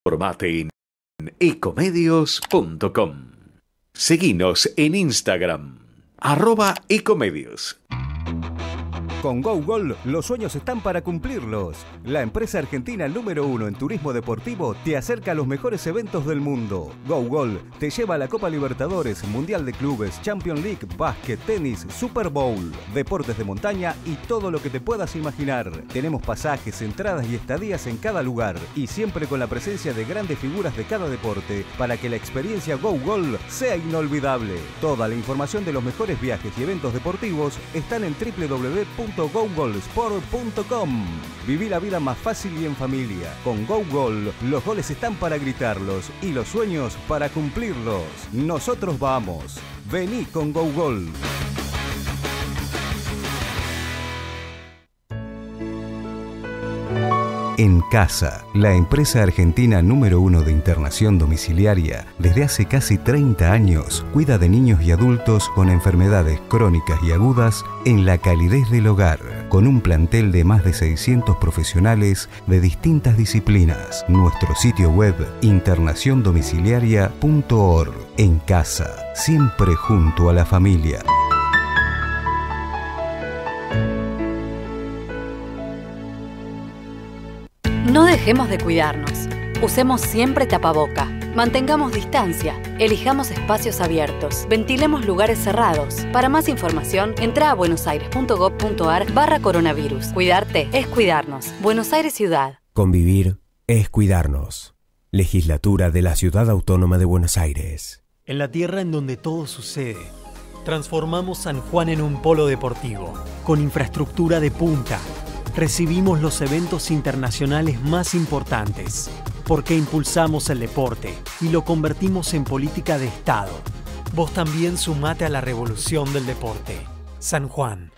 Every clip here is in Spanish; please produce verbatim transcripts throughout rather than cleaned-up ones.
Informate en ecomedios punto com. Seguinos en Instagram, arroba ecomedios. Con GoGol, los sueños están para cumplirlos. La empresa argentina número uno en turismo deportivo te acerca a los mejores eventos del mundo. GoGol te lleva a la Copa Libertadores, Mundial de Clubes, Champions League, básquet, tenis, Super Bowl, deportes de montaña y todo lo que te puedas imaginar. Tenemos pasajes, entradas y estadías en cada lugar y siempre con la presencia de grandes figuras de cada deporte para que la experiencia GoGol sea inolvidable. Toda la información de los mejores viajes y eventos deportivos están en w w w punto gogolsport punto com. Viví la vida más fácil y en familia. Con GoGol, los goles están para gritarlos y los sueños para cumplirlos. Nosotros vamos. Vení con GoGol. En Casa, la empresa argentina número uno de internación domiciliaria, desde hace casi treinta años, cuida de niños y adultos con enfermedades crónicas y agudas en la calidez del hogar, con un plantel de más de seiscientos profesionales de distintas disciplinas. Nuestro sitio web internación domiciliaria punto org. En Casa, siempre junto a la familia. No dejemos de cuidarnos. Usemos siempre tapaboca. Mantengamos distancia. Elijamos espacios abiertos. Ventilemos lugares cerrados. Para más información, entra a buenosaires punto gob punto ar barra coronavirus. Cuidarte es cuidarnos. Buenos Aires Ciudad. Convivir es cuidarnos. Legislatura de la Ciudad Autónoma de Buenos Aires. En la tierra en donde todo sucede, transformamos San Juan en un polo deportivo, con infraestructura de punta. Recibimos los eventos internacionales más importantes, porque impulsamos el deporte y lo convertimos en política de Estado. Vos también sumate a la revolución del deporte. San Juan.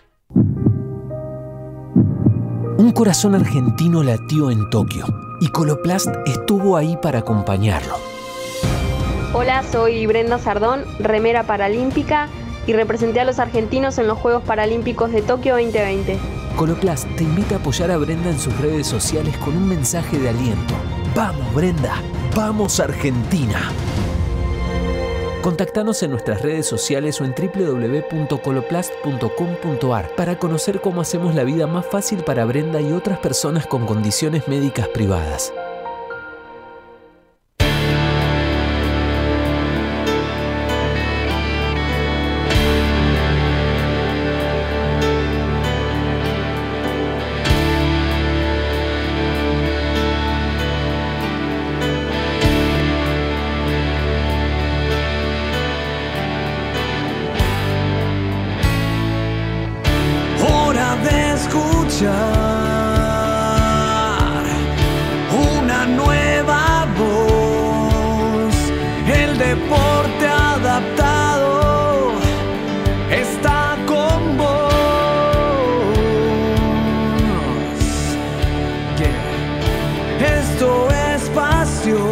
Un corazón argentino latió en Tokio y Coloplast estuvo ahí para acompañarlo. Hola, soy Brenda Sardón, remera paralímpica, y representé a los argentinos en los Juegos Paralímpicos de Tokio veinte veinte. Coloplast te invita a apoyar a Brenda en sus redes sociales con un mensaje de aliento. ¡Vamos, Brenda! ¡Vamos, Argentina! Contactanos en nuestras redes sociales o en w w w punto coloplast punto com punto ar para conocer cómo hacemos la vida más fácil para Brenda y otras personas con condiciones médicas privadas. Una nueva voz, el deporte adaptado está con vos. Yeah. Esto es pasión,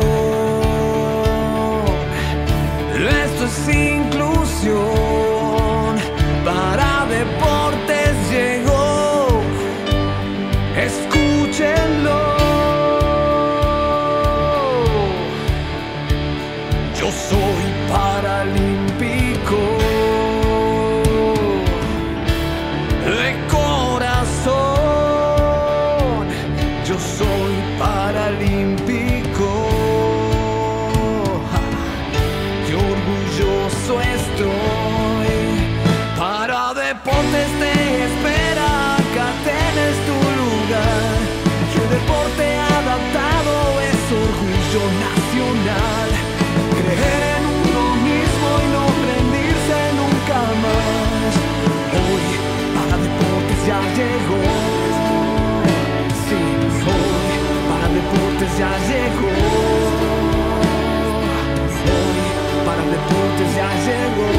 esto es inclusión. Para deportes llegó. Escúchenlo. Yo soy paralímpico de corazón. Yo soy paralímpico. Qué orgulloso estoy. Para deportes te espera. Acá tenés tu lugar. Que el deporte adaptado es orgullo nacional. Creer en uno mismo y no rendirse nunca más. Hoy para deportes ya llegó. Sí, hoy para deportes ya llegó. Hoy para deportes ya llegó.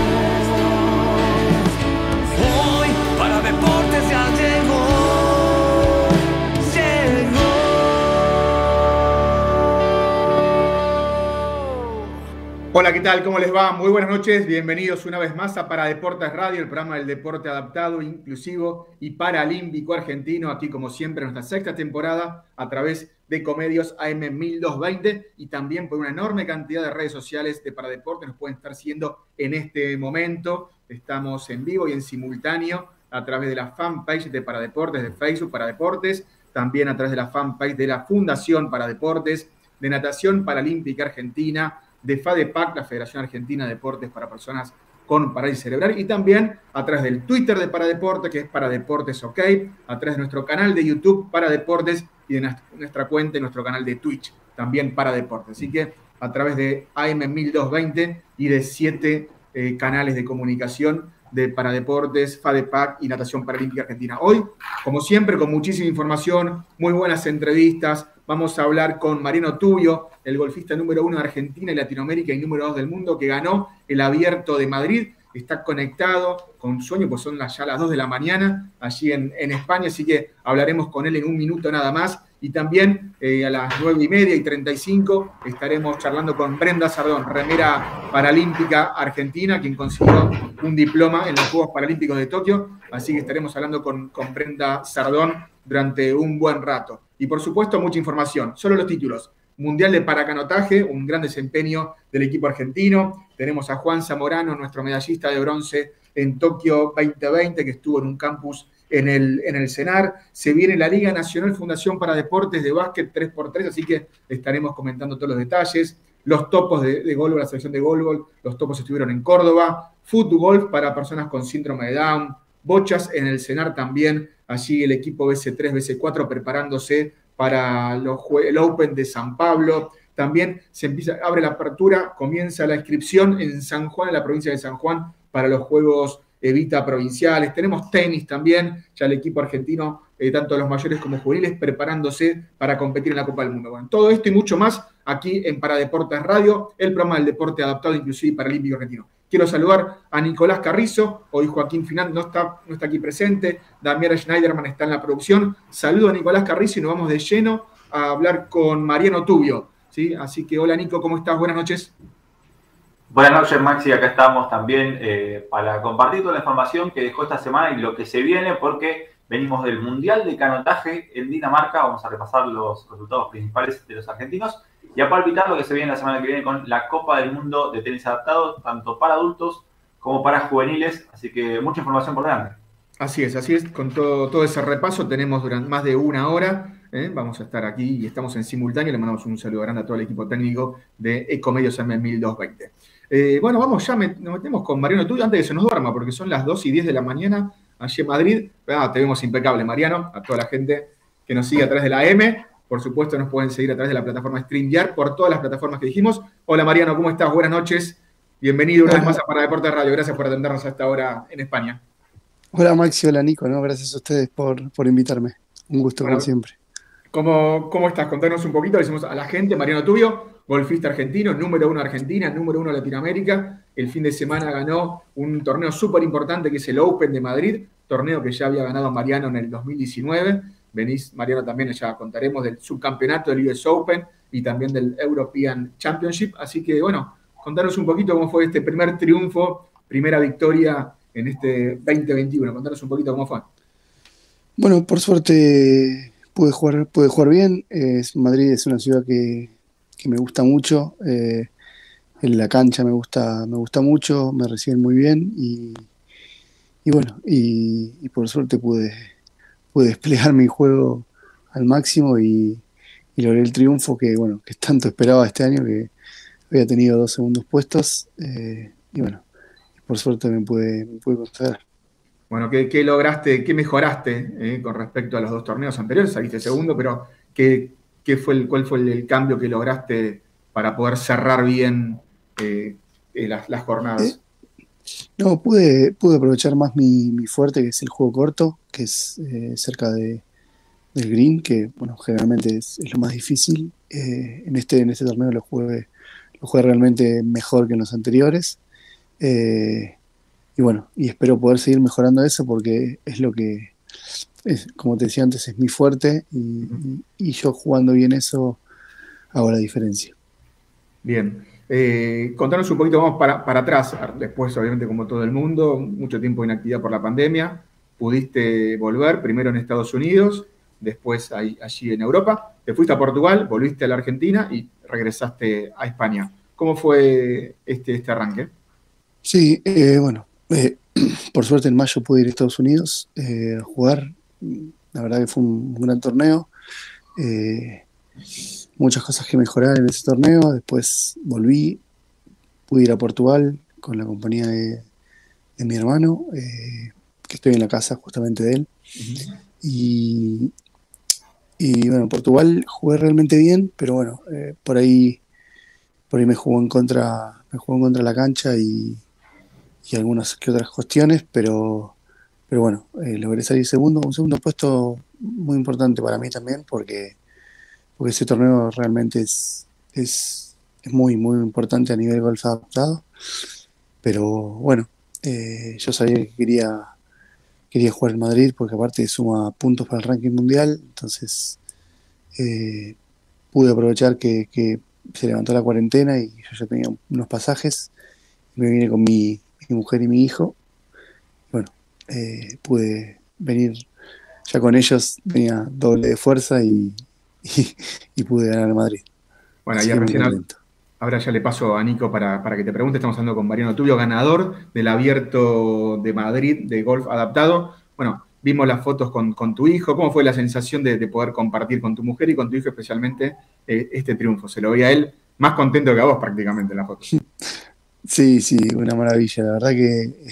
Hoy para deportes ya llegó. Llegó. Hola, ¿qué tal? ¿Cómo les va? Muy buenas noches. Bienvenidos una vez más a Para Deportes Radio, el programa del deporte adaptado, inclusivo y paralímpico argentino. Aquí, como siempre, en nuestra sexta temporada a través de Ecomedios A M mil doscientos veinte y también por una enorme cantidad de redes sociales de Para Deportes. Nos pueden estar siguiendo en este momento. Estamos en vivo y en simultáneo a través de la fanpage de Para Deportes, de Facebook Para Deportes, también a través de la fanpage de la Fundación Para Deportes, de Natación Paralímpica Argentina, de FADEPAC, la Federación Argentina de Deportes para Personas con Parálisis Cerebral, y también a través del Twitter de Paradeportes, que es Paradeportes OK, a través de nuestro canal de YouTube Paradeportes y de nuestra cuenta y nuestro canal de Twitch, también Paradeportes. Así que a través de A M mil doscientos veinte y de siete eh, canales de comunicación de Paradeportes, FADEPAC y Natación Paralímpica Argentina. Hoy, como siempre, con muchísima información, muy buenas entrevistas. Vamos a hablar con Mariano Tubio, el golfista número uno de Argentina y Latinoamérica y número dos del mundo, que ganó el Abierto de Madrid. Está conectado con sueño, pues son ya las dos de la mañana allí en, en España, así que hablaremos con él en un minuto nada más. Y también eh, a las nueve y media y treinta y cinco estaremos charlando con Brenda Sardón, remera paralímpica argentina, quien consiguió un diploma en los Juegos Paralímpicos de Tokio. Así que estaremos hablando con, con Brenda Sardón durante un buen rato. Y por supuesto, mucha información. Solo los títulos. Mundial de Paracanotaje, un gran desempeño del equipo argentino. Tenemos a Juan Zamorano, nuestro medallista de bronce en Tokio veinte veinte, que estuvo en un campus en el, en el CENAR. Se viene la Liga Nacional Fundación para Deportes de Básquet tres por tres, así que estaremos comentando todos los detalles. Los topos de, de golf, la selección de golf, los topos estuvieron en Córdoba. Fútbol para personas con síndrome de Down. Bochas en el CENAR también. Allí el equipo B C tres, B C cuatro preparándose para los, el Open de San Pablo. También se empieza, abre la apertura, comienza la inscripción en San Juan, en la provincia de San Juan, para los Juegos Evita provinciales. Tenemos tenis también, ya el equipo argentino, eh, tanto los mayores como juveniles, preparándose para competir en la Copa del Mundo. Bueno, todo esto y mucho más aquí en Paradeportes Radio, el programa del deporte adaptado, inclusive paralímpico argentino. Quiero saludar a Nicolás Carrizo, hoy Joaquín Final no está, no está aquí presente, Damián Schneiderman está en la producción. Saludo a Nicolás Carrizo y nos vamos de lleno a hablar con Mariano Tubio, ¿sí? Así que hola Nico, ¿cómo estás? Buenas noches. Buenas noches, Maxi, acá estamos también eh, para compartir toda la información que dejó esta semana y lo que se viene, porque venimos del Mundial de Canotaje en Dinamarca. Vamos a repasar los resultados principales de los argentinos y a palpitar lo que se viene la semana que viene con la Copa del Mundo de tenis adaptado, tanto para adultos como para juveniles, así que mucha información por delante. Así es, así es, con todo, todo ese repaso tenemos durante más de una hora, ¿eh? Vamos a estar aquí y estamos en simultáneo. Le mandamos un saludo grande a todo el equipo técnico de Ecomedios A M mil doscientos veinte. Eh, bueno, vamos, ya me, nos metemos con Mariano Tubio antes de que se nos duerma, porque son las dos y diez de la mañana allí en Madrid. Ah, te vemos impecable, Mariano, a toda la gente que nos sigue a través de la A M. Por supuesto, nos pueden seguir a través de la plataforma StreamYard, por todas las plataformas que dijimos. Hola, Mariano, ¿cómo estás? Buenas noches. Bienvenido una vez más a Para Deportes Radio. Gracias por atendernos a esta hora en España. Hola, Maxi. Hola, Nico. ¿no? Gracias a ustedes por, por invitarme. Un gusto, bueno, como siempre. ¿Cómo, ¿Cómo estás? Contanos un poquito. Le decimos a la gente, Mariano Tubio, golfista argentino, número uno Argentina, número uno Latinoamérica. El fin de semana ganó un torneo súper importante que es el Open de Madrid, torneo que ya había ganado Mariano en el dos mil diecinueve. Venís, Mariano, también ya contaremos del subcampeonato del U S Open y también del European Championship. Así que, bueno, contanos un poquito cómo fue este primer triunfo, primera victoria en este veinte veintiuno. Contanos un poquito cómo fue. Bueno, por suerte pude jugar, pude jugar bien. Es, Madrid es una ciudad que, que me gusta mucho. Eh, en la cancha me gusta, me gusta mucho, me reciben muy bien y, y bueno, y, y por suerte pude, pude desplegar mi juego al máximo y, y logré el triunfo que, bueno, que tanto esperaba este año, que había tenido dos segundos puestos eh, y bueno, por suerte me pude, me pude consagrar. Bueno, ¿qué, qué lograste, qué mejoraste eh, con respecto a los dos torneos anteriores? Saliste segundo, pero ¿qué, qué fue el, ¿cuál fue el, el cambio que lograste para poder cerrar bien eh, eh, las, las jornadas? Eh, no, pude, pude aprovechar más mi, mi fuerte, que es el juego corto, que es eh, cerca de, del green, que bueno, generalmente es, es lo más difícil. Eh, en, este, en este torneo lo jugué, lo jugué realmente mejor que en los anteriores. Eh, y bueno, y espero poder seguir mejorando eso porque es lo que, es, como te decía antes, es mi fuerte y, y, y yo jugando bien eso hago la diferencia. Bien. Eh, contanos un poquito, vamos para, para atrás, después obviamente como todo el mundo, mucho tiempo de inactividad por la pandemia, pudiste volver primero en Estados Unidos, después ahí, allí en Europa, te fuiste a Portugal, volviste a la Argentina y regresaste a España. ¿Cómo fue este, este arranque? Sí, eh, bueno, eh, por suerte en mayo pude ir a Estados Unidos eh, a jugar. La verdad que fue un, un gran torneo. Eh, muchas cosas que mejorar en ese torneo. Después volví, pude ir a Portugal con la compañía de, de mi hermano, eh, que estoy en la casa justamente de él. Uh-huh. Y, y bueno, Portugal jugué realmente bien, pero bueno, eh, por ahí por ahí me jugó en contra, me jugó en contra la cancha y, y algunas que otras cuestiones, pero, pero bueno, eh, logré salir segundo, un segundo puesto muy importante para mí también, porque, porque ese torneo realmente es, es, es muy, muy importante a nivel golf adaptado. Pero bueno, eh, yo sabía que quería, quería jugar en Madrid, porque aparte suma puntos para el ranking mundial, entonces eh, pude aprovechar que, que se levantó la cuarentena y yo ya tenía unos pasajes, y me vine con mi, mi mujer y mi hijo. Bueno, eh, pude venir ya con ellos, tenía doble de fuerza y, y, y pude ganar en Madrid. Bueno, ya recién, ahora ya le paso a Nico para, para que te pregunte. Estamos hablando con Mariano Tubio, ganador del Abierto de Madrid de golf adaptado. Bueno, vimos las fotos con, con tu hijo. ¿Cómo fue la sensación de, de poder compartir con tu mujer y con tu hijo especialmente eh, este triunfo? Se lo veía a él más contento que a vos prácticamente en la foto. Sí, sí, una maravilla. La verdad que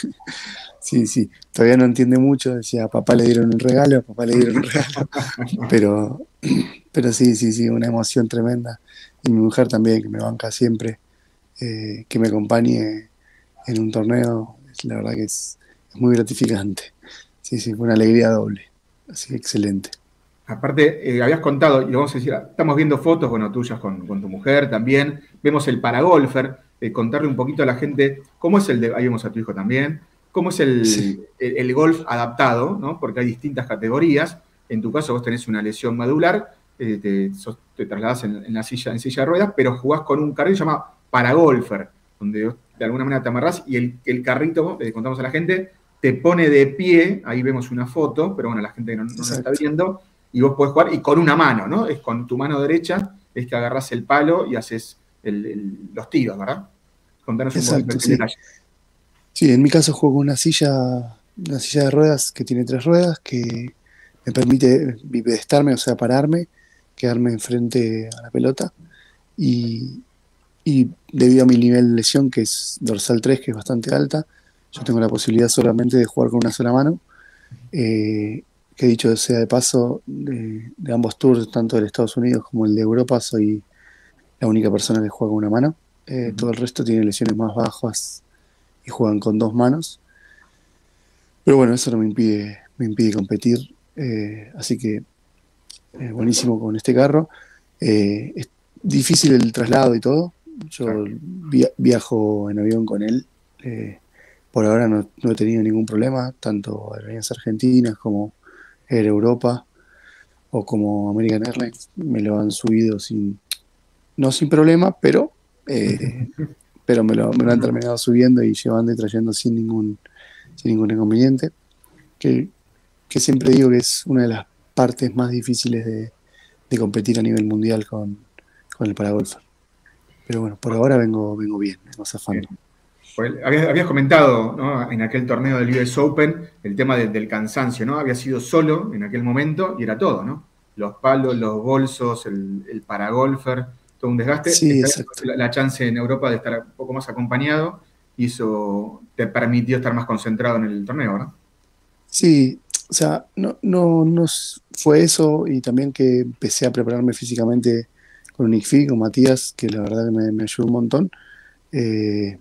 sí, sí. Todavía no entiende mucho. Decía, a papá le dieron un regalo, a papá le dieron un regalo. Pero, pero sí, sí, sí, una emoción tremenda. Y mi mujer también, que me banca siempre, eh, que me acompañe en un torneo. La verdad que es, es muy gratificante. Sí, sí, fue una alegría doble. Así que excelente. Aparte, eh, habías contado, y lo vamos a decir, estamos viendo fotos, bueno, tuyas con, con tu mujer también. Vemos el paragolfer. Eh, contarle un poquito a la gente cómo es el de, ahí vemos a tu hijo también, cómo es el, sí. el, el golf adaptado, ¿no? Porque hay distintas categorías. En tu caso vos tenés una lesión medular, eh, te, sos, te trasladás en, en la silla, en silla de ruedas, pero jugás con un carril llamado paragolfer, donde de alguna manera te amarrás y el, el carrito, le eh, contamos a la gente, te pone de pie, ahí vemos una foto, pero bueno, la gente no, no nos está viendo, y vos podés jugar, y con una mano, ¿no? Es con tu mano derecha, es que agarrás el palo y haces el, el, los tiros, ¿verdad? Contanos Exacto, un poquito sí. el detalle. Sí, en mi caso juego con una silla, una silla de ruedas que tiene tres ruedas, que me permite bipedestarme, o sea, pararme, quedarme enfrente a la pelota, y, y debido a mi nivel de lesión, que es dorsal tres, que es bastante alta, yo tengo la posibilidad solamente de jugar con una sola mano, eh, que dicho sea de paso, de, de ambos tours, tanto del Estados Unidos como el de Europa, soy la única persona que juega con una mano. Eh, uh-huh. Todo el resto tiene lesiones más bajas y juegan con dos manos. Pero bueno, eso no me impide, me impide competir. Eh, así que eh, buenísimo con este carro. Eh, es difícil el traslado y todo. Yo claro. via- viajo en avión con él. Eh, por ahora no, no he tenido ningún problema, tanto Aerolíneas Argentinas como Air Europa o como American Airlines me lo han subido sin, no sin problema, pero eh, pero me lo, me lo han terminado subiendo y llevando y trayendo sin ningún sin ningún inconveniente, que, que siempre digo que es una de las partes más difíciles de, de competir a nivel mundial con, con el paragolfer. Pero bueno, por ahora vengo, vengo bien, vengo zafando. Habías, habías comentado, ¿no?, en aquel torneo del U S Open el tema de, del cansancio, ¿no? Había sido solo en aquel momento y era todo, ¿no? Los palos, los bolsos, el, el paragolfer, todo un desgaste. Sí, la, la chance en Europa de estar un poco más acompañado y eso te permitió estar más concentrado en el torneo, ¿no? Sí, o sea, no, no, no fue eso, y también que empecé a prepararme físicamente con un I C F I, con Matías, que la verdad que me, me ayudó un montón. Eh,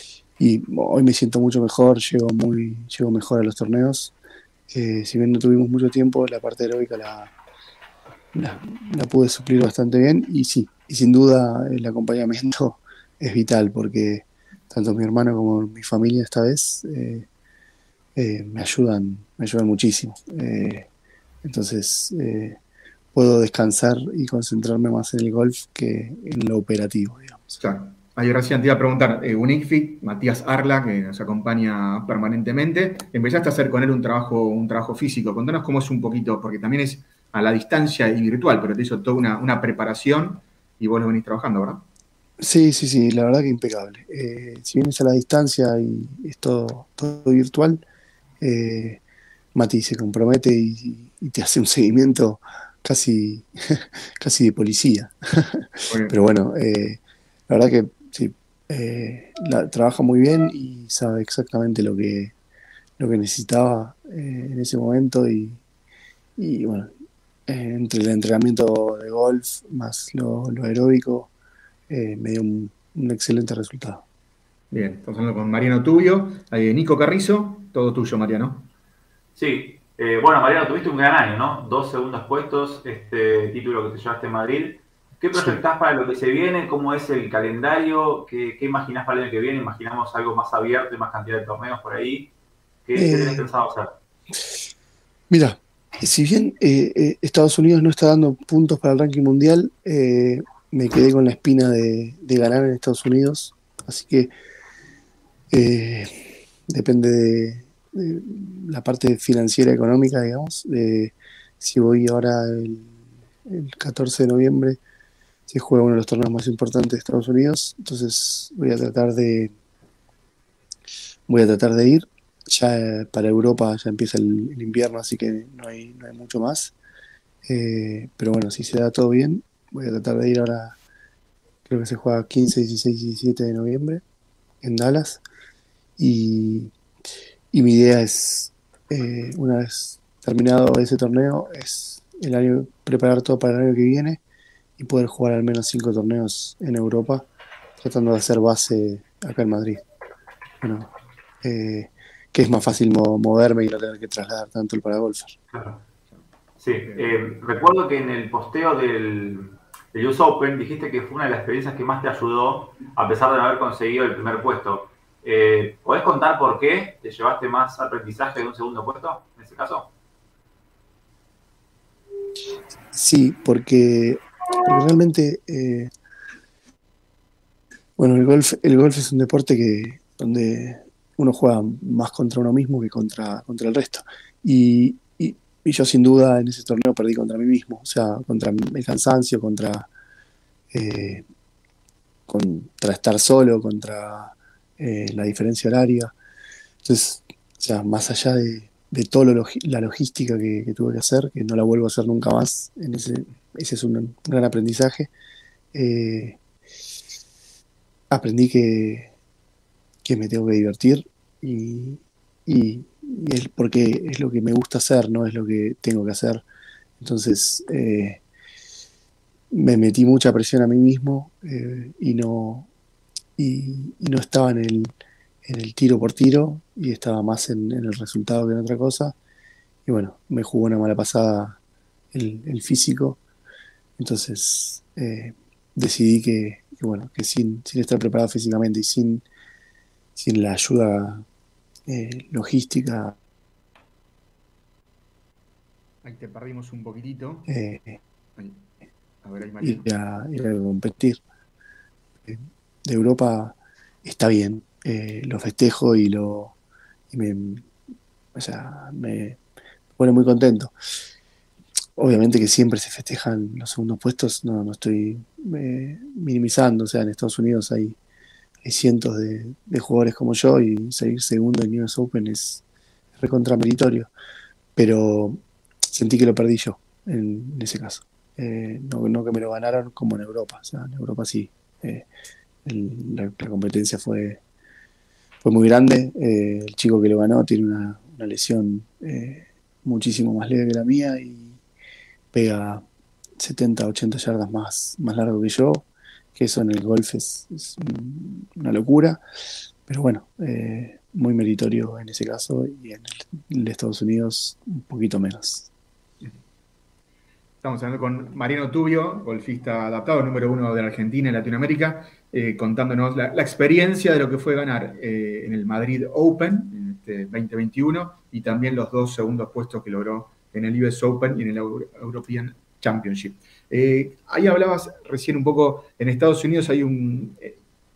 y hoy me siento mucho mejor, llego muy llego mejor a los torneos. Eh, si bien no tuvimos mucho tiempo, la parte aeróbica la, la, la pude suplir bastante bien, y sí, y sin duda el acompañamiento es vital, porque tanto mi hermano como mi familia esta vez eh, eh, me ayudan me ayudan muchísimo. Eh, entonces eh, puedo descansar y concentrarme más en el golf que en lo operativo, digamos. Claro. Ahí recién te iba a preguntar, eh, un ICFIC, Matías Arla, que nos acompaña permanentemente, empezaste a hacer con él un trabajo, un trabajo físico. Contanos cómo es un poquito, porque también es a la distancia y virtual, pero te hizo toda una, una preparación y vos lo venís trabajando, ¿verdad? Sí, sí, sí, la verdad que impecable. Eh, si vienes a la distancia y es todo, todo virtual, eh, Mati se compromete y, y te hace un seguimiento casi, casi de policía. Pero bueno, eh, la verdad que sí, eh, la, trabaja muy bien y sabe exactamente lo que, lo que necesitaba eh, en ese momento y, y bueno, eh, entre el entrenamiento de golf más lo, lo aeróbico, eh, me dio un, un excelente resultado. Bien, estamos hablando con Mariano Tubio, eh, Nico Carrizo, todo tuyo, Mariano. Sí, eh, bueno, Mariano, tuviste un gran año, ¿no? Dos segundos puestos, este título que te llevaste en Madrid. ¿Qué proyectás sí. para lo que se viene? ¿Cómo es el calendario? ¿Qué, qué imaginás para el año que viene? ¿Imaginamos algo más abierto y más cantidad de torneos por ahí? ¿Qué, eh, ¿qué tenés pensado hacer? Mira, si bien eh, eh, Estados Unidos no está dando puntos para el ranking mundial, eh, me quedé con la espina de, de ganar en Estados Unidos, así que eh, depende de, de la parte financiera económica, digamos, de si voy ahora el, el catorce de noviembre, se juega uno de los torneos más importantes de Estados Unidos, entonces voy a tratar de voy a tratar de ir. Ya para Europa ya empieza el, el invierno, así que no hay, no hay mucho más. Eh, pero bueno, si se da todo bien, voy a tratar de ir ahora, creo que se juega quince, dieciséis y diecisiete de noviembre en Dallas. Y, y mi idea es, eh, una vez terminado ese torneo, es el año, preparar todo para el año que viene y poder jugar al menos cinco torneos en Europa, tratando de hacer base acá en Madrid. Bueno, eh, que es más fácil mo- moverme y no tener que trasladar tanto el paragolfer. Claro. Sí, eh, recuerdo que en el posteo del, del U S Open dijiste que fue una de las experiencias que más te ayudó, a pesar de no haber conseguido el primer puesto. Eh, ¿Podés contar por qué te llevaste más aprendizaje de un segundo puesto en ese caso? Sí, porque, porque realmente, eh, bueno, el golf, el golf es un deporte que donde uno juega más contra uno mismo que contra, contra el resto. Y, y, y yo sin duda en ese torneo perdí contra mí mismo, o sea, contra el cansancio, contra, eh, contra estar solo, contra eh, la diferencia horaria. Entonces, o sea, más allá de, de toda logi- la logística que, que tuve que hacer, que no la vuelvo a hacer nunca más, en ese, ese es un, un gran aprendizaje, eh, aprendí que que me tengo que divertir y, y, y es porque es lo que me gusta hacer, no es lo que tengo que hacer. Entonces eh, me metí mucha presión a mí mismo eh, y no y, y no estaba en el, en el tiro por tiro y estaba más en, en el resultado que en otra cosa. Y bueno, me jugó una mala pasada el, el físico. Entonces eh, decidí que, que bueno, que sin, sin estar preparado físicamente y sin sin la ayuda eh, logística. Ahí te perdimos un poquitito. Eh, ahí. A ver, ahí Mariano. Ir a, ir a competir. Eh, de Europa está bien, eh, lo festejo y lo y me, o sea, me pone muy contento. Obviamente que siempre se festejan los segundos puestos, no, no estoy eh, minimizando, o sea, en Estados Unidos hay hay cientos de, de jugadores como yo y salir segundo en U S Open es recontra meritorio, pero sentí que lo perdí yo en, en ese caso. Eh, no, no que me lo ganaron como en Europa, o sea, en Europa sí. Eh, el, la, la competencia fue, fue muy grande. Eh, el chico que lo ganó tiene una, una lesión eh, muchísimo más leve que la mía y pega setenta, ochenta yardas más, más largo que yo, que eso en el golf es, es una locura, pero bueno, eh, muy meritorio en ese caso y en el, el de Estados Unidos un poquito menos. Estamos hablando con Mariano Tubio, golfista adaptado, número uno de la Argentina y Latinoamérica, eh, contándonos la, la experiencia de lo que fue ganar eh, en el Madrid Open en este veinte veintiuno y también los dos segundos puestos que logró en el U S Open y en el Euro- European Championship. Eh, ahí hablabas recién un poco, en Estados Unidos hay un, eh,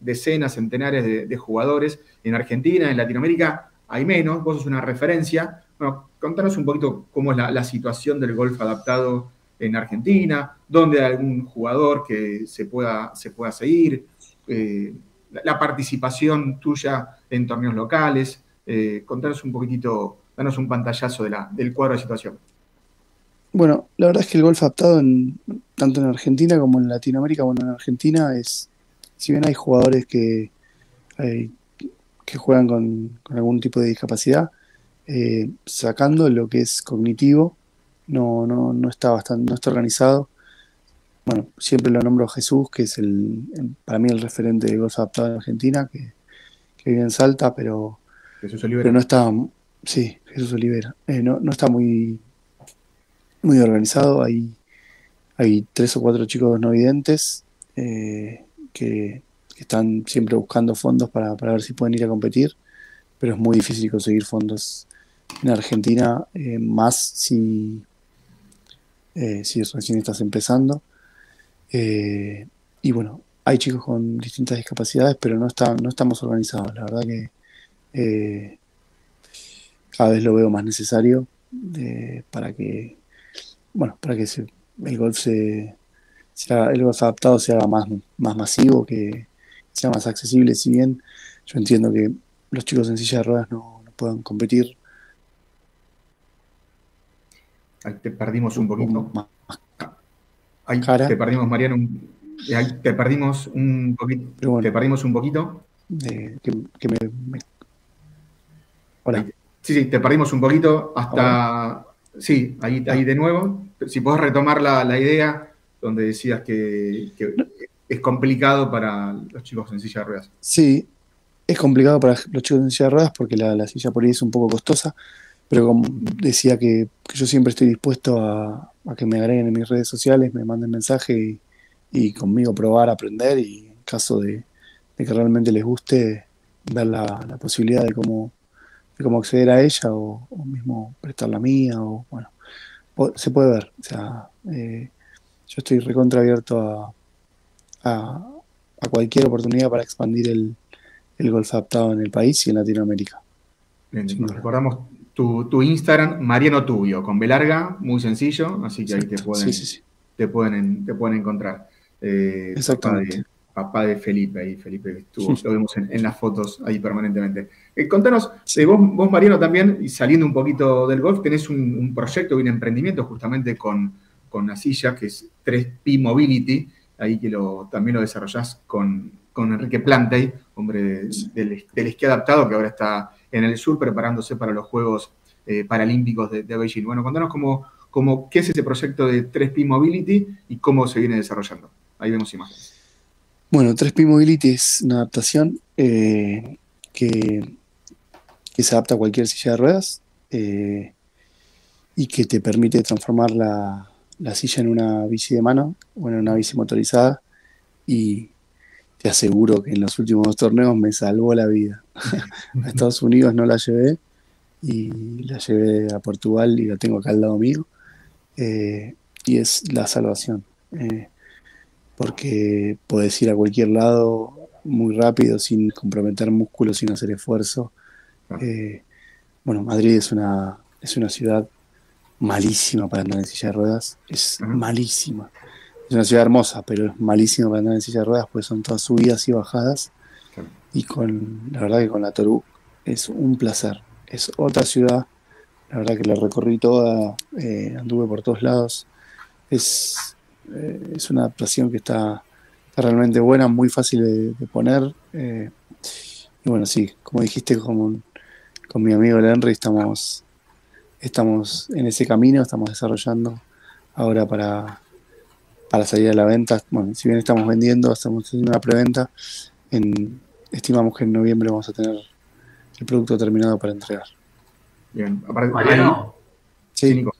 decenas, centenares de, de jugadores. En Argentina, en Latinoamérica, hay menos. Vos sos una referencia. Bueno, contanos un poquito cómo es la, la situación del golf adaptado en Argentina, dónde hay algún jugador que se pueda, se pueda seguir, eh, la, la participación tuya en torneos locales. Eh, contanos un poquitito, danos un pantallazo de la, del cuadro de situación. Bueno, la verdad es que el golf adaptado, en, tanto en Argentina como en Latinoamérica, bueno, en Argentina es, si bien hay jugadores que, hay, que juegan con, con algún tipo de discapacidad, eh, sacando lo que es cognitivo, no, no, no está bastante, no está organizado. Bueno, siempre lo nombro a Jesús, que es el, el para mí el referente de golf adaptado en Argentina, que, que vive en Salta, pero, Jesús Olivera. pero no está, sí, Jesús Olivera, eh, no, no está muy muy organizado. Hay, hay tres o cuatro chicos no videntes eh, que, que están siempre buscando fondos para, para ver si pueden ir a competir, pero es muy difícil conseguir fondos en Argentina, eh, más si, eh, si recién estás empezando. Eh, y bueno, hay chicos con distintas discapacidades, pero no, está, no estamos organizados. La verdad que eh, cada vez lo veo más necesario de, para que bueno, para que se, el golf se, se haga, el golf adaptado se haga más, más masivo, que sea más accesible. Si bien yo entiendo que los chicos en silla de ruedas no, no puedan competir. Ahí te perdimos un poquito. Más, ahí cara. te perdimos, Mariano. Un, ahí te perdimos un poquito. Bueno, te perdimos un poquito. Eh, que, que me, me... Hola. Ahí, sí, sí, te perdimos un poquito hasta... Hola. Sí, ahí, ahí de nuevo. Si podés retomar la, la idea donde decías que, que es complicado para los chicos en silla de ruedas. Sí, es complicado para los chicos en silla de ruedas porque la, la silla por ahí es un poco costosa, pero como decía que, que yo siempre estoy dispuesto a, a que me agreguen en mis redes sociales, me manden mensaje y, y conmigo probar, aprender, y en caso de, de que realmente les guste, ver la, la posibilidad de cómo de cómo acceder a ella, o, o mismo prestar la mía, o bueno, o, se puede ver. O sea, eh, yo estoy recontra abierto a, a, a cualquier oportunidad para expandir el, el golf adaptado en el país y en Latinoamérica. Bien, sí, recordamos tu, tu Instagram, Mariano Tubio, con B larga, muy sencillo, así que Exacto. ahí te pueden, sí, sí, sí. Te pueden, te pueden encontrar. Eh, Exactamente. Papá de Felipe, ahí Felipe estuvo, lo vemos en, en las fotos ahí permanentemente. Eh, contanos, eh, vos, vos Mariano también, y saliendo un poquito del golf, tenés un, un proyecto y un emprendimiento justamente con, con la silla, que es tres P Mobility, ahí que lo, también lo desarrollás con, con Enrique Plantey, hombre de, del, del esquí adaptado, que ahora está en el sur preparándose para los Juegos eh, Paralímpicos de, de Beijing. Bueno, contanos cómo, cómo, qué es ese proyecto de tres P Mobility y cómo se viene desarrollando. Ahí vemos imágenes. Bueno, tres P Mobility es una adaptación eh, que, que se adapta a cualquier silla de ruedas eh, y que te permite transformar la, la silla en una bici de mano o en una bici motorizada, y te aseguro que en los últimos dos torneos me salvó la vida. A Estados Unidos no la llevé y la llevé a Portugal y la tengo acá al lado mío, eh, y es la salvación. Eh, porque podés ir a cualquier lado muy rápido, sin comprometer músculos, sin hacer esfuerzo. Eh, bueno, Madrid es una, es una ciudad malísima para andar en silla de ruedas, es uh-huh. malísima. Es una ciudad hermosa, pero es malísima para andar en silla de ruedas, pues son todas subidas y bajadas. Okay. Y con la verdad que con la Toruc es un placer. Es otra ciudad, la verdad que la recorrí toda, eh, anduve por todos lados. Es... es una adaptación que está, está realmente buena, muy fácil de, de poner. Eh, y bueno, sí, como dijiste, con, con mi amigo el Henry estamos, estamos en ese camino, estamos desarrollando ahora para, para salir a la venta. Bueno, si bien estamos vendiendo, estamos haciendo una preventa. En, estimamos que en noviembre vamos a tener el producto terminado para entregar. Bien, aparte, Mariano. Sí, Nico.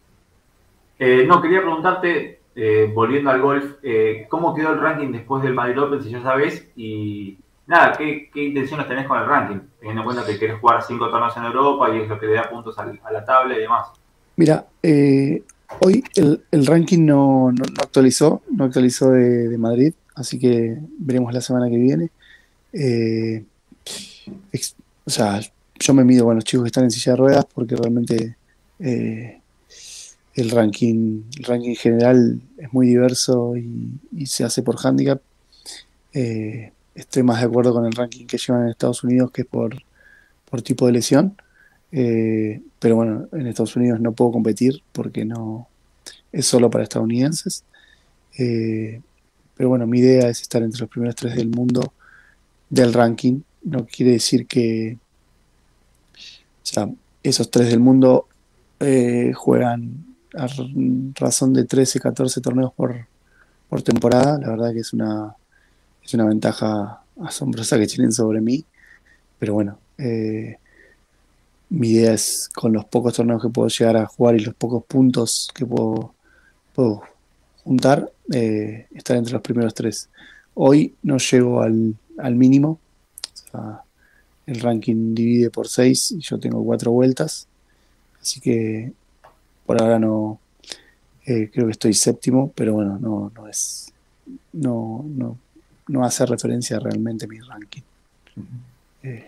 Eh, no, quería preguntarte, Eh, volviendo al golf, eh, ¿cómo quedó el ranking después del Madrid Open, si ya sabés? Y nada, ¿qué, qué intenciones tenés con el ranking? Teniendo en cuenta que querés jugar cinco torneos en Europa y es lo que le da puntos al, a la tabla y demás. Mira, eh, hoy el, el ranking no, no, no actualizó, no actualizó de, de Madrid, así que veremos la semana que viene. Eh, ex, o sea, yo me mido con los chicos que están en silla de ruedas porque realmente eh, el ranking, el ranking general es muy diverso y, y se hace por handicap. Eh, estoy más de acuerdo con el ranking que llevan en Estados Unidos, que es por, por tipo de lesión. Eh, pero bueno, en Estados Unidos no puedo competir porque no es solo para estadounidenses. Eh, pero bueno, mi idea es estar entre los primeros tres del mundo del ranking. No quiere decir que, o sea, esos tres del mundo eh, juegan a razón de trece, catorce torneos por, por temporada. La verdad que es una, es una ventaja asombrosa que tienen sobre mí. Pero bueno, eh, mi idea es, con los pocos torneos que puedo llegar a jugar y los pocos puntos que puedo, puedo juntar, eh, estar entre los primeros tres. Hoy no llego al, al mínimo. O sea, el ranking divide por seis y yo tengo cuatro vueltas. Así que por ahora no, eh, creo que estoy séptimo, pero bueno, no, no es, no, no, no hace referencia realmente a mi ranking. Eh,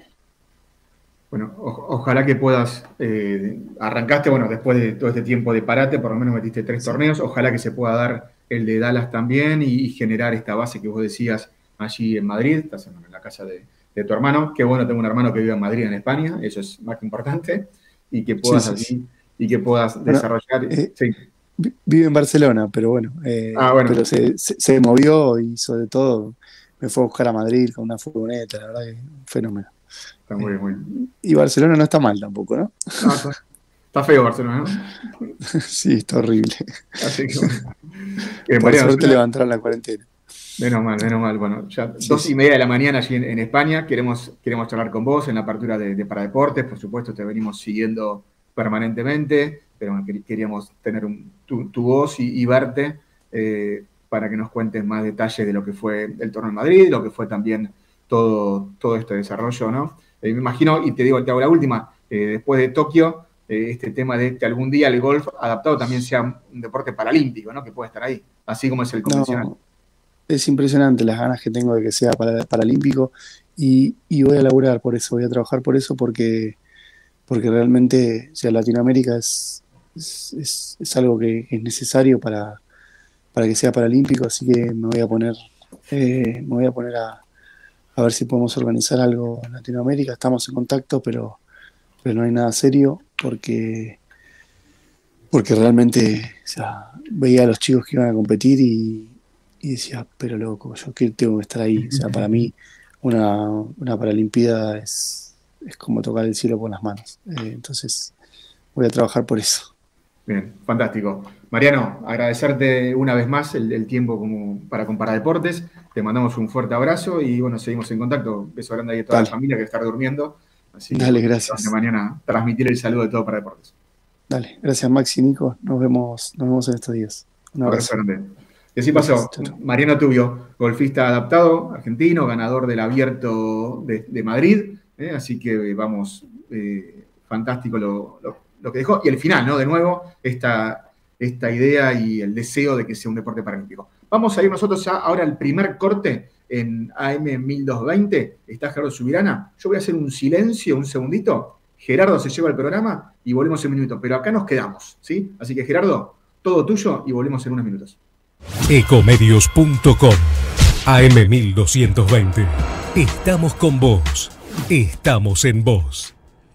Bueno, o, ojalá que puedas, eh, arrancaste, bueno, después de todo este tiempo de parate, por lo menos metiste tres sí. torneos, ojalá que se pueda dar el de Dallas también y, y generar esta base que vos decías allí en Madrid, estás en, en la casa de, de tu hermano, qué bueno, tengo un hermano que vive en Madrid, en España, eso es más que importante, y que puedas sí, sí, allí, sí. y que puedas bueno, desarrollar. Eh, sí. Vive en Barcelona, pero bueno, eh, ah, bueno. pero se, se, se movió y sobre todo me fue a buscar a Madrid con una furgoneta, la verdad que un fenómeno. Está muy, muy bien. Y Barcelona no está mal tampoco, ¿no? no está, está feo Barcelona, ¿no? Sí, está horrible. Así que, que por Mariano, suerte levantaron la cuarentena. Menos mal, menos mal. Bueno, ya sí, dos sí. y media de la mañana allí en, en España. Queremos, queremos charlar con vos en la apertura de, de Paradeportes. Por supuesto, te venimos siguiendo permanentemente, pero bueno, queríamos tener un, tu, tu voz y, y verte eh, para que nos cuentes más detalles de lo que fue el torneo en Madrid, lo que fue también todo, todo este desarrollo, ¿no? Eh, me imagino, y te digo, te hago la última, eh, después de Tokio, eh, este tema de que algún día el golf adaptado también sea un deporte paralímpico, ¿no? Que pueda estar ahí, así como es el convencional. No, es impresionante las ganas que tengo de que sea para, paralímpico y, y voy a laburar por eso, voy a trabajar por eso porque, porque realmente, o sea, Latinoamérica es, es, es, es algo que es necesario para, para que sea paralímpico, así que me voy a poner, eh, me voy a poner a a ver si podemos organizar algo en Latinoamérica. Estamos en contacto, pero, pero no hay nada serio, porque, porque realmente, o sea, veía a los chicos que iban a competir y, y decía, pero loco, yo que tengo que estar ahí. O sea, para mí una, una Paralimpiada es, es como tocar el cielo con las manos. Eh, entonces voy a trabajar por eso. Bien, fantástico. Mariano, agradecerte una vez más el, el tiempo como para comparar deportes. Te mandamos un fuerte abrazo y bueno, seguimos en contacto. Beso grande ahí a toda Dale. la familia que está durmiendo. Así Dale, que gracias. De mañana transmitir el saludo de todo para deportes. Dale, gracias Maxi, Nico. Nos vemos, nos vemos en estos días. Un abrazo. abrazo grande. Y así pasó. Gracias, Mariano Tubio, golfista adaptado, argentino, ganador del Abierto de, de Madrid. ¿eh? Así que vamos, eh, fantástico lo, lo lo que dejó, y el final, ¿no? De nuevo, esta, esta idea y el deseo de que sea un deporte paralímpico. Vamos a ir nosotros ya ahora al primer corte en A M mil doscientos veinte. Está Gerardo Subirana. Yo voy a hacer un silencio, un segundito. Gerardo se lleva el programa y volvemos en un minuto. Pero acá nos quedamos, ¿sí? Así que, Gerardo, todo tuyo y volvemos en unos minutos. Ecomedios punto com A M mil doscientos veinte. Estamos con vos. Estamos en vos.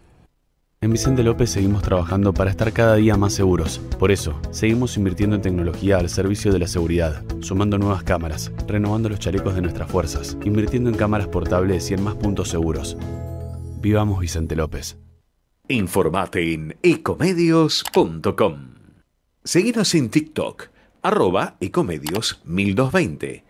En Vicente López seguimos trabajando para estar cada día más seguros. Por eso, seguimos invirtiendo en tecnología al servicio de la seguridad, sumando nuevas cámaras, renovando los chalecos de nuestras fuerzas, invirtiendo en cámaras portables y en más puntos seguros. Vivamos Vicente López. Informate en ecomedios punto com. Seguinos en TikTok, arroba ecomedios mil doscientos veinte.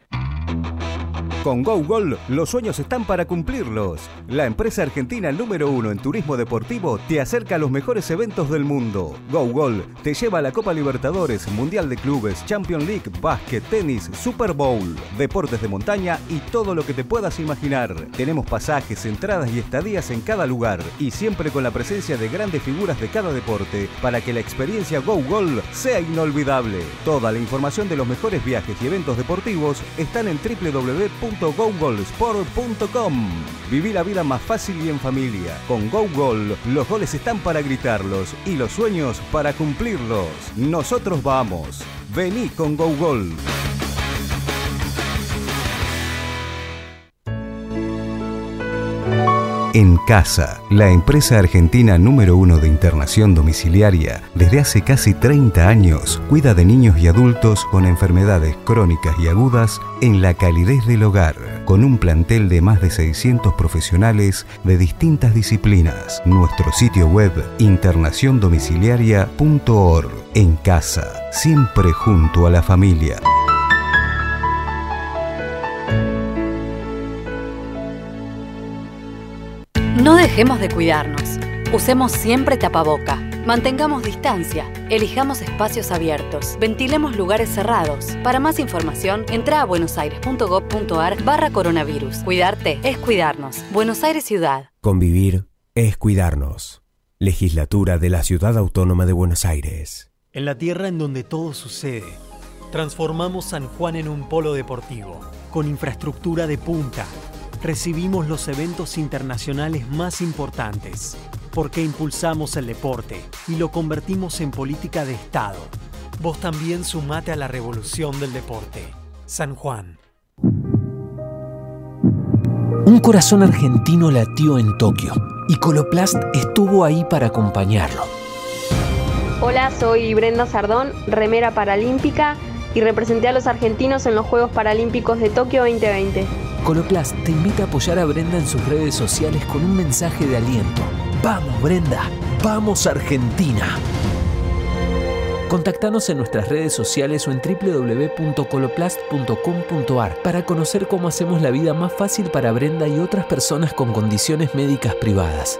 Con GoGol, los sueños están para cumplirlos. La empresa argentina número uno en turismo deportivo te acerca a los mejores eventos del mundo. GoGol te lleva a la Copa Libertadores, Mundial de Clubes, Champions League, básquet, tenis, Super Bowl, deportes de montaña y todo lo que te puedas imaginar. Tenemos pasajes, entradas y estadías en cada lugar y siempre con la presencia de grandes figuras de cada deporte para que la experiencia GoGol sea inolvidable. Toda la información de los mejores viajes y eventos deportivos están en doble u doble u doble u punto punto go gol sport punto com. Viví la vida más fácil y en familia. Con GoGol, los goles están para gritarlos y los sueños para cumplirlos. Nosotros vamos. Vení con GoGol. En Casa, la empresa argentina número uno de internación domiciliaria, desde hace casi treinta años, cuida de niños y adultos con enfermedades crónicas y agudas en la calidez del hogar, con un plantel de más de seiscientos profesionales de distintas disciplinas. Nuestro sitio web internación domiciliaria punto org. En Casa, siempre junto a la familia. No dejemos de cuidarnos. Usemos siempre tapaboca. Mantengamos distancia. Elijamos espacios abiertos. Ventilemos lugares cerrados. Para más información, entra a buenosaires.gov.ar barra coronavirus. Cuidarte es cuidarnos. Buenos Aires Ciudad. Convivir es cuidarnos. Legislatura de la Ciudad Autónoma de Buenos Aires. En la tierra en donde todo sucede, transformamos San Juan en un polo deportivo, con infraestructura de punta. Recibimos los eventos internacionales más importantes, porque impulsamos el deporte y lo convertimos en política de Estado. Vos también sumate a la revolución del deporte. San Juan. Un corazón argentino latió en Tokio y Coloplast estuvo ahí para acompañarlo. Hola, soy Brenda Sardón, remera paralímpica, y representé a los argentinos en los Juegos Paralímpicos de Tokio veinte veinte. Coloplast te invita a apoyar a Brenda en sus redes sociales con un mensaje de aliento. ¡Vamos, Brenda! ¡Vamos, Argentina! Contactanos en nuestras redes sociales o en doble u doble u doble u punto coloplast punto com punto ar para conocer cómo hacemos la vida más fácil para Brenda y otras personas con condiciones médicas privadas.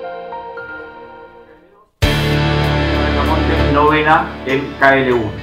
Novena en K L uno.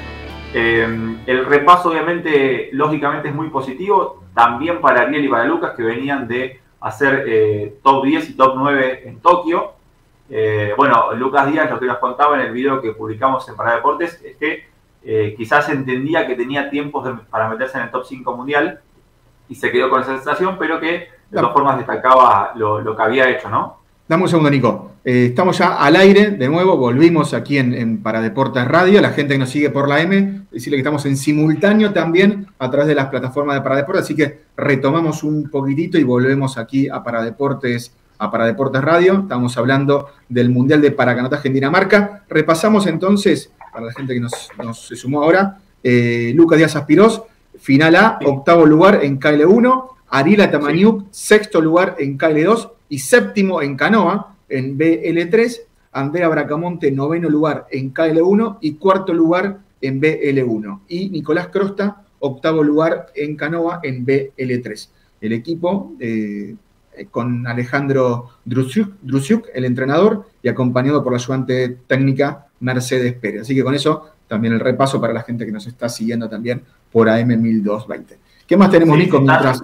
Eh, el repaso obviamente, lógicamente es muy positivo, también para Ariel y para Lucas, que venían de hacer eh, top diez y top nueve en Tokio. Eh, bueno, Lucas Díaz, lo que nos contaba en el video que publicamos en Paradeportes, es que eh, quizás entendía que tenía tiempos de, para meterse en el top cinco mundial y se quedó con esa sensación, pero que de todas formas destacaba lo, lo que había hecho, ¿no? Dame un segundo, Nico. Eh, estamos ya al aire, de nuevo, volvimos aquí en, en Paradeportes Radio. La gente que nos sigue por la M, decirle que estamos en simultáneo también a través de las plataformas de Paradeportes, así que retomamos un poquitito y volvemos aquí a Paradeportes, a Paradeportes Radio. Estamos hablando del Mundial de Paracanotaje en Dinamarca. Repasamos entonces, para la gente que nos, nos se sumó ahora, eh, Lucas Díaz Aspirós, final A, octavo lugar en K L uno, Ariel Atamaniuk, sexto lugar en K L dos, y séptimo en canoa, en B L tres, Andrea Bracamonte, noveno lugar en K L uno y cuarto lugar en B L uno. Y Nicolás Crosta, octavo lugar en canoa en B L tres. El equipo eh, con Alejandro Drusiuk, Drusiuk, el entrenador, y acompañado por la ayudante técnica Mercedes Pérez. Así que con eso también el repaso para la gente que nos está siguiendo también por A M mil doscientos veinte. ¿Qué más tenemos, sí, Nico, mientras...?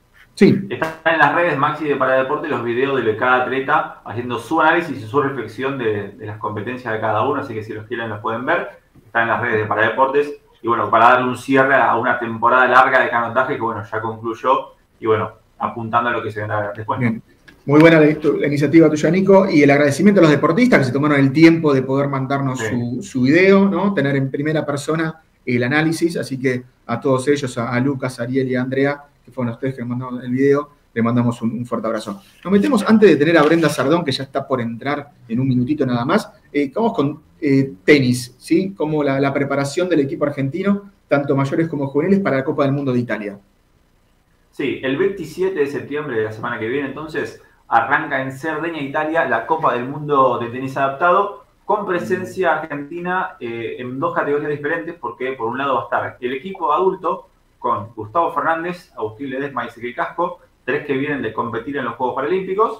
Sí. Están en las redes, Maxi, de Paradeporte, los videos de cada atleta haciendo su análisis y su reflexión de, de las competencias de cada uno, así que si los quieren los pueden ver. Están en las redes de Paradeportes. Y bueno, para darle un cierre a una temporada larga de canotaje que bueno, ya concluyó y bueno, apuntando a lo que se vendrá después. Bien. Muy buena la, la iniciativa tuya, Nico, y el agradecimiento a los deportistas que se tomaron el tiempo de poder mandarnos sí. su, su video, ¿no? Tener en primera persona el análisis, así que a todos ellos, a, a Lucas, a Ariel y a Andrea, que fueron ustedes que nos mandaron el video, le mandamos un, un fuerte abrazo. Nos metemos, antes de tener a Brenda Sardón, que ya está por entrar en un minutito nada más, eh, vamos con eh, tenis, ¿sí? Como la, la preparación del equipo argentino, tanto mayores como juveniles, para la Copa del Mundo de Italia. Sí, el veintisiete de septiembre de la semana que viene, entonces, arranca en Cerdeña, Italia, la Copa del Mundo de Tenis Adaptado, con presencia argentina eh, en dos categorías diferentes, porque por un lado va a estar el equipo adulto, con Gustavo Fernández, Agustín Ledesma y Ezequiel Casco, tres que vienen de competir en los Juegos Paralímpicos,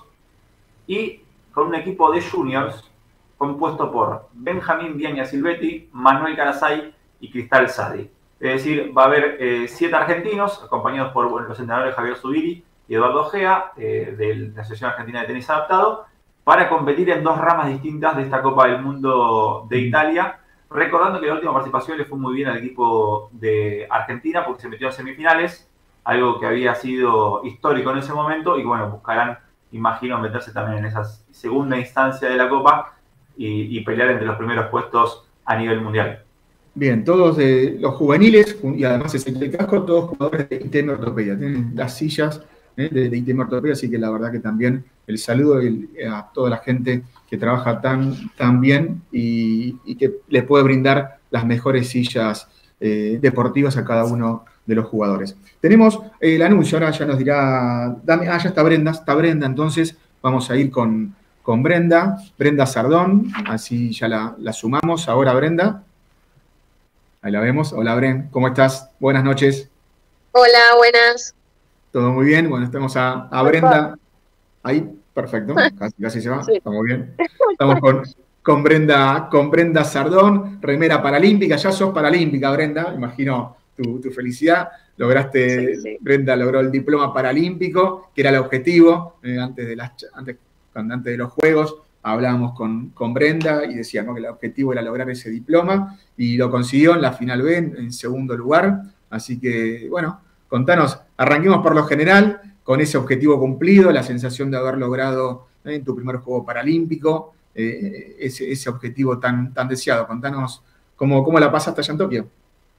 y con un equipo de juniors compuesto por Benjamín Viaña Silvetti, Manuel Carasay y Cristal Sadi. Es decir, va a haber eh, siete argentinos, acompañados por bueno, los entrenadores Javier Zubiri y Eduardo Gea, eh, de la Asociación Argentina de Tenis Adaptado, para competir en dos ramas distintas de esta Copa del Mundo de Italia. Recordando que la última participación le fue muy bien al equipo de Argentina porque se metió en semifinales algo que había sido histórico en ese momento y bueno, buscarán, imagino, meterse también en esa segunda instancia de la Copa y, y pelear entre los primeros puestos a nivel mundial. Bien, todos de los juveniles, y además es el casco, todos jugadores de I T M Ortopedia, tienen las sillas ¿eh? de, de I T M Ortopedia, así que la verdad que también el saludo el, a toda la gente que trabaja tan, tan bien y, y que les puede brindar las mejores sillas eh, deportivas a cada uno de los jugadores. Tenemos eh, el anuncio, ahora ya nos dirá, dame, ah, ya está Brenda, está Brenda, entonces vamos a ir con, con Brenda, Brenda Sardón, así ya la, la sumamos. Ahora Brenda, ahí la vemos. Hola Bren, ¿cómo estás? Buenas noches. Hola, buenas. ¿Todo muy bien? Bueno, estamos a, a Brenda, ahí, perfecto, casi, casi se va, sí. Estamos bien. Estamos con... Con Brenda, con Brenda Sardón, remera paralímpica, ya sos paralímpica, Brenda, imagino tu, tu felicidad. Lograste, sí, sí. Brenda logró el diploma paralímpico, que era el objetivo, eh, antes, de las, antes, antes de los Juegos, hablábamos con, con Brenda y decíamos que el objetivo era lograr ese diploma, y lo consiguió en la final B, en, en segundo lugar. Así que, bueno, contanos, arranquemos por lo general, con ese objetivo cumplido, la sensación de haber logrado eh, en tu primer Juego Paralímpico, Eh, ese, ese objetivo tan, tan deseado. Contanos cómo, cómo la pasaste allá en Tokio.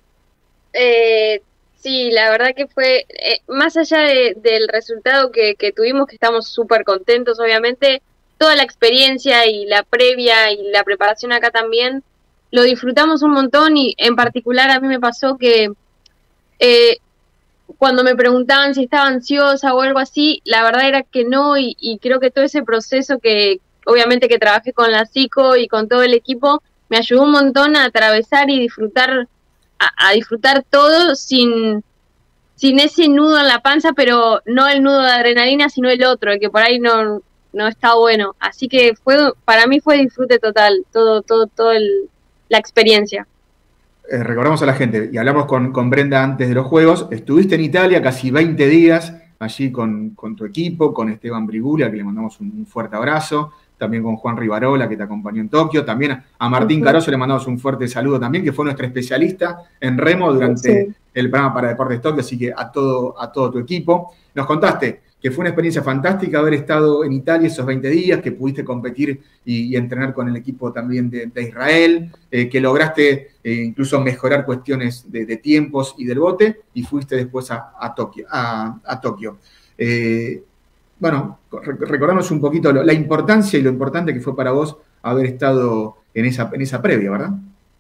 Eh, sí, la verdad que fue, eh, más allá de, del resultado que, que tuvimos, que estamos súper contentos, obviamente, toda la experiencia y la previa y la preparación acá también, lo disfrutamos un montón, y en particular a mí me pasó que eh, cuando me preguntaban si estaba ansiosa o algo así, la verdad era que no, y, y creo que todo ese proceso que obviamente que trabajé con la psico y con todo el equipo, me ayudó un montón a atravesar y disfrutar, a, a disfrutar todo sin, sin ese nudo en la panza, pero no el nudo de adrenalina, sino el otro, el que por ahí no, no está bueno. Así que fue, para mí fue disfrute total, todo, todo, todo el, la experiencia. Eh, recordamos a la gente, y hablamos con, con Brenda antes de los Juegos, estuviste en Italia casi veinte días, allí con, con tu equipo, con Esteban Brigulia, que le mandamos un, un fuerte abrazo, también con Juan Rivarola, que te acompañó en Tokio, también a Martín uh-huh. Caroso le mandamos un fuerte saludo también, que fue nuestro especialista en remo durante sí. el programa para Deportes Tokio, así que a todo, a todo tu equipo. Nos contaste que fue una experiencia fantástica haber estado en Italia esos veinte días, que pudiste competir y, y entrenar con el equipo también de, de Israel, eh, que lograste eh, incluso mejorar cuestiones de, de tiempos y del bote, y fuiste después a, a Tokio. A, a Tokio. Eh, Bueno, recordarnos un poquito lo, la importancia y lo importante que fue para vos haber estado en esa, en esa previa, ¿verdad?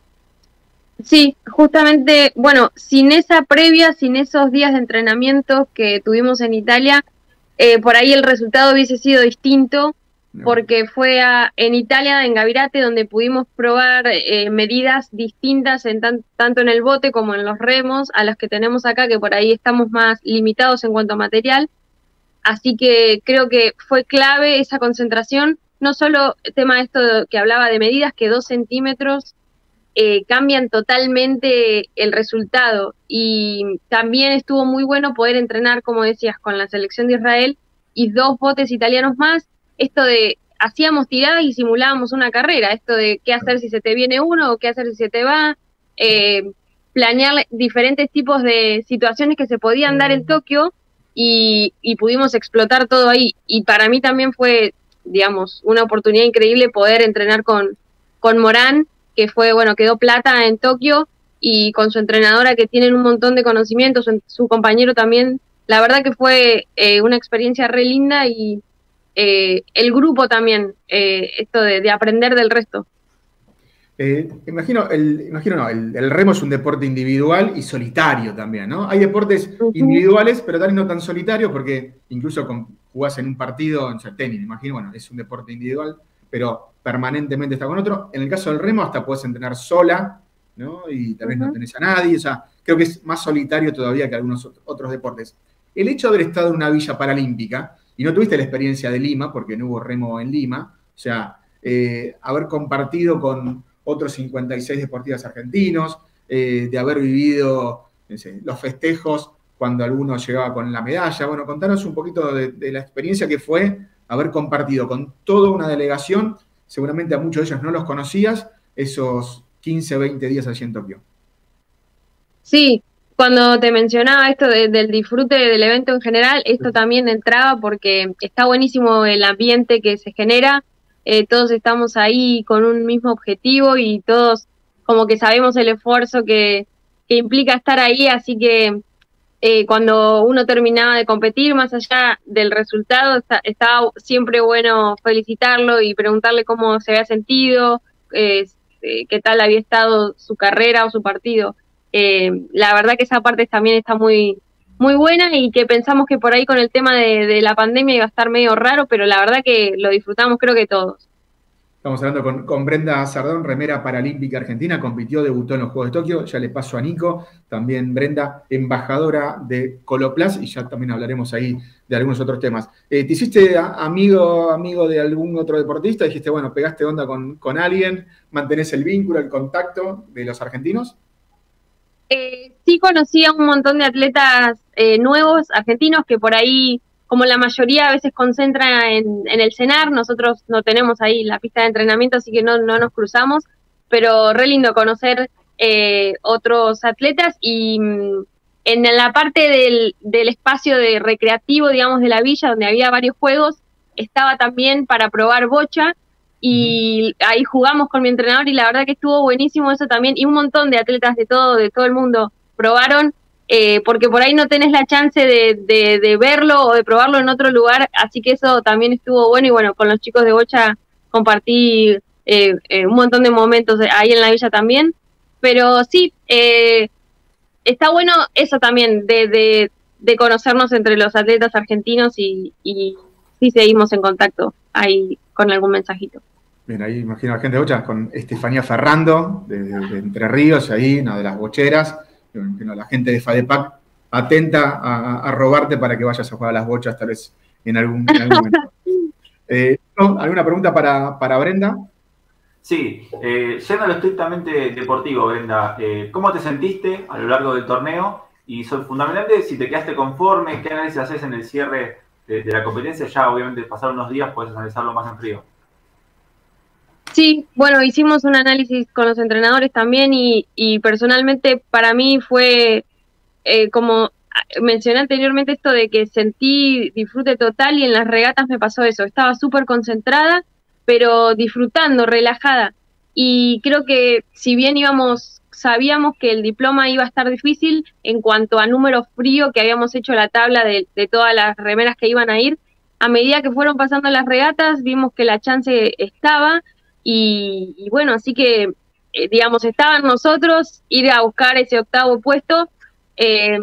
Sí, justamente, bueno, sin esa previa, sin esos días de entrenamiento que tuvimos en Italia, eh, por ahí el resultado hubiese sido distinto, no. porque fue a, en Italia, en Gavirate, donde pudimos probar eh, medidas distintas en tan, tanto en el bote como en los remos, a las que tenemos acá, que por ahí estamos más limitados en cuanto a material. Así que creo que fue clave esa concentración, no solo el tema de esto que hablaba de medidas, que dos centímetros eh, cambian totalmente el resultado, y también estuvo muy bueno poder entrenar, como decías, con la selección de Israel y dos botes italianos más, esto de, hacíamos tiradas y simulábamos una carrera, esto de qué hacer si se te viene uno o qué hacer si se te va, eh, planear diferentes tipos de situaciones que se podían dar en Tokio, Y, y pudimos explotar todo ahí. Y para mí también fue, digamos, una oportunidad increíble poder entrenar con, con Morán, que fue, bueno, quedó plata en Tokio, y con su entrenadora, que tienen un montón de conocimientos, su, su compañero también. La verdad que fue eh, una experiencia re linda, y eh, el grupo también, eh, esto de, de aprender del resto. Eh, imagino, el, imagino no, el, el remo es un deporte individual y solitario también, ¿no? Hay deportes uh-huh. individuales, pero tal vez no tan solitarios, porque incluso con, jugás en un partido, en tenis, me imagino, bueno, es un deporte individual, pero permanentemente está con otro. En el caso del remo hasta podés entrenar sola, ¿no? Y tal vez uh-huh. no tenés a nadie, o sea, creo que es más solitario todavía que algunos otros deportes. El hecho de haber estado en una villa paralímpica, y no tuviste la experiencia de Lima, porque no hubo remo en Lima, o sea, eh, haber compartido con otros cincuenta y seis deportistas argentinos, eh, de haber vivido no sé, los festejos cuando alguno llegaba con la medalla. Bueno, contanos un poquito de, de la experiencia que fue haber compartido con toda una delegación, seguramente a muchos de ellos no los conocías, esos quince, veinte días allí en Tokio. Sí, cuando te mencionaba esto de, del disfrute del evento en general, esto también entraba porque está buenísimo el ambiente que se genera, eh, todos estamos ahí con un mismo objetivo y todos como que sabemos el esfuerzo que, que implica estar ahí, así que eh, cuando uno terminaba de competir, más allá del resultado, está, estaba siempre bueno felicitarlo y preguntarle cómo se había sentido, eh, eh, qué tal había estado su carrera o su partido. Eh, la verdad que esa parte también está muy muy buena y que pensamos que por ahí con el tema de, de la pandemia iba a estar medio raro, pero la verdad que lo disfrutamos creo que todos. Estamos hablando con, con Brenda Sardón, remera paralímpica argentina, compitió, debutó en los Juegos de Tokio, ya le paso a Nico, también Brenda, embajadora de Coloplast, y ya también hablaremos ahí de algunos otros temas. Eh, ¿Te hiciste amigo, amigo de algún otro deportista? Dijiste, bueno, pegaste onda con, con alguien, mantenés el vínculo, el contacto de los argentinos. Eh, sí conocí a un montón de atletas eh, nuevos, argentinos, que por ahí, como la mayoría a veces concentra en, en el CENAR, nosotros no tenemos ahí la pista de entrenamiento, así que no, no nos cruzamos, pero re lindo conocer eh, otros atletas y mmm, en la parte del, del espacio de recreativo, digamos, de la villa, donde había varios juegos, estaba también para probar bocha, y ahí jugamos con mi entrenador y la verdad que estuvo buenísimo eso también, y un montón de atletas de todo, de todo el mundo probaron, eh, porque por ahí no tenés la chance de, de, de verlo o de probarlo en otro lugar, así que eso también estuvo bueno, y bueno, con los chicos de bocha compartí eh, eh, un montón de momentos ahí en la villa también, pero sí, eh, está bueno eso también, de, de, de conocernos entre los atletas argentinos y, y sí seguimos en contacto ahí con algún mensajito. Bien, ahí imagino a la gente de bocha con Estefanía Ferrando, de, de, de Entre Ríos, ahí, una de las bocheras. Imagino a la gente de FADEPAC atenta a, a robarte para que vayas a jugar a las bochas, tal vez en algún, en algún momento. Eh, ¿no? ¿Alguna pregunta para, para Brenda? Sí, eh, yendo a lo estrictamente deportivo, Brenda, eh, ¿cómo te sentiste a lo largo del torneo? Y son fundamentalmente, si te quedaste conforme, ¿qué análisis haces en el cierre de, de la competencia? Ya obviamente pasar unos días puedes analizarlo más en frío. Sí, bueno, hicimos un análisis con los entrenadores también y, y personalmente para mí fue, eh, como mencioné anteriormente, esto de que sentí disfrute total y en las regatas me pasó eso, estaba súper concentrada, pero disfrutando, relajada, y creo que si bien íbamos, sabíamos que el diploma iba a estar difícil en cuanto a número frío, que habíamos hecho la tabla de, de todas las remeras que iban a ir, a medida que fueron pasando las regatas vimos que la chance estaba. Y, y bueno, así que, eh, digamos, estaban nosotros ir a buscar ese octavo puesto, eh,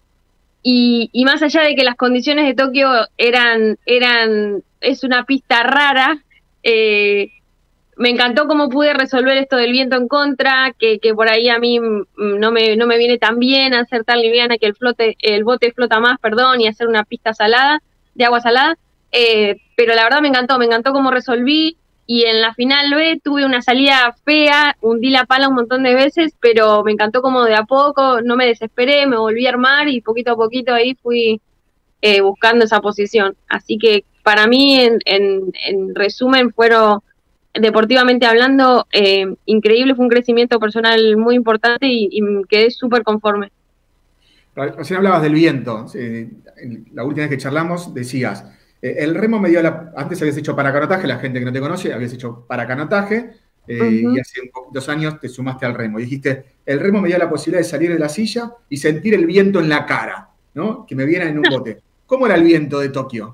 y, y más allá de que las condiciones de Tokio eran, eran es una pista rara, eh, me encantó cómo pude resolver esto del viento en contra, que, que por ahí a mí no me, no me viene tan bien hacer tan liviana que el, flote, el bote flota más, perdón, y hacer una pista salada, de agua salada, eh, pero la verdad me encantó, me encantó cómo resolví. Y en la final B tuve una salida fea, hundí la pala un montón de veces, pero me encantó como de a poco, no me desesperé, me volví a armar y poquito a poquito ahí fui eh, buscando esa posición. Así que para mí, en, en, en resumen, fueron, deportivamente hablando, eh, increíble, fue un crecimiento personal muy importante y, y quedé súper conforme. Recién hablabas del viento, la última vez que charlamos decías... El remo me dio la... Antes habías hecho paracanotaje, la gente que no te conoce, habías hecho paracanotaje, eh, uh-huh. y hace un poquitos años te sumaste al remo. Y dijiste, el remo me dio la posibilidad de salir de la silla y sentir el viento en la cara, ¿no? Que me viera en un bote. ¿Cómo era el viento de Tokio?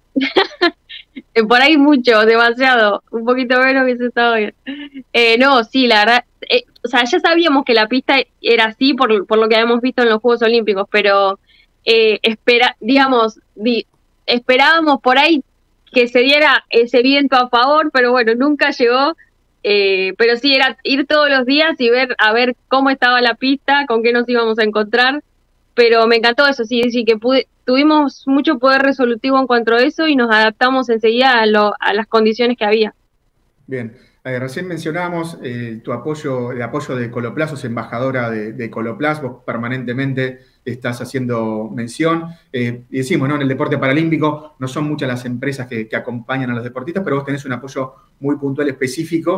Por ahí mucho, demasiado. Un poquito menos hubiese estado bien. Eh, no, sí, la verdad... Eh, o sea, ya sabíamos que la pista era así por, por lo que habíamos visto en los Juegos Olímpicos, pero eh, espera, digamos... Di, esperábamos por ahí que se diera ese viento a favor, pero bueno, nunca llegó, eh, pero sí era ir todos los días y ver a ver cómo estaba la pista, con qué nos íbamos a encontrar, pero me encantó eso, sí, sí que pude, tuvimos mucho poder resolutivo en cuanto a eso y nos adaptamos enseguida a, lo, a las condiciones que había. Bien, eh, recién mencionábamos eh, tu apoyo, el apoyo de Coloplast, sos embajadora de, de Coloplast, vos permanentemente estás haciendo mención, eh, y decimos, ¿no? En el deporte paralímpico no son muchas las empresas que, que acompañan a los deportistas, pero vos tenés un apoyo muy puntual, específico, que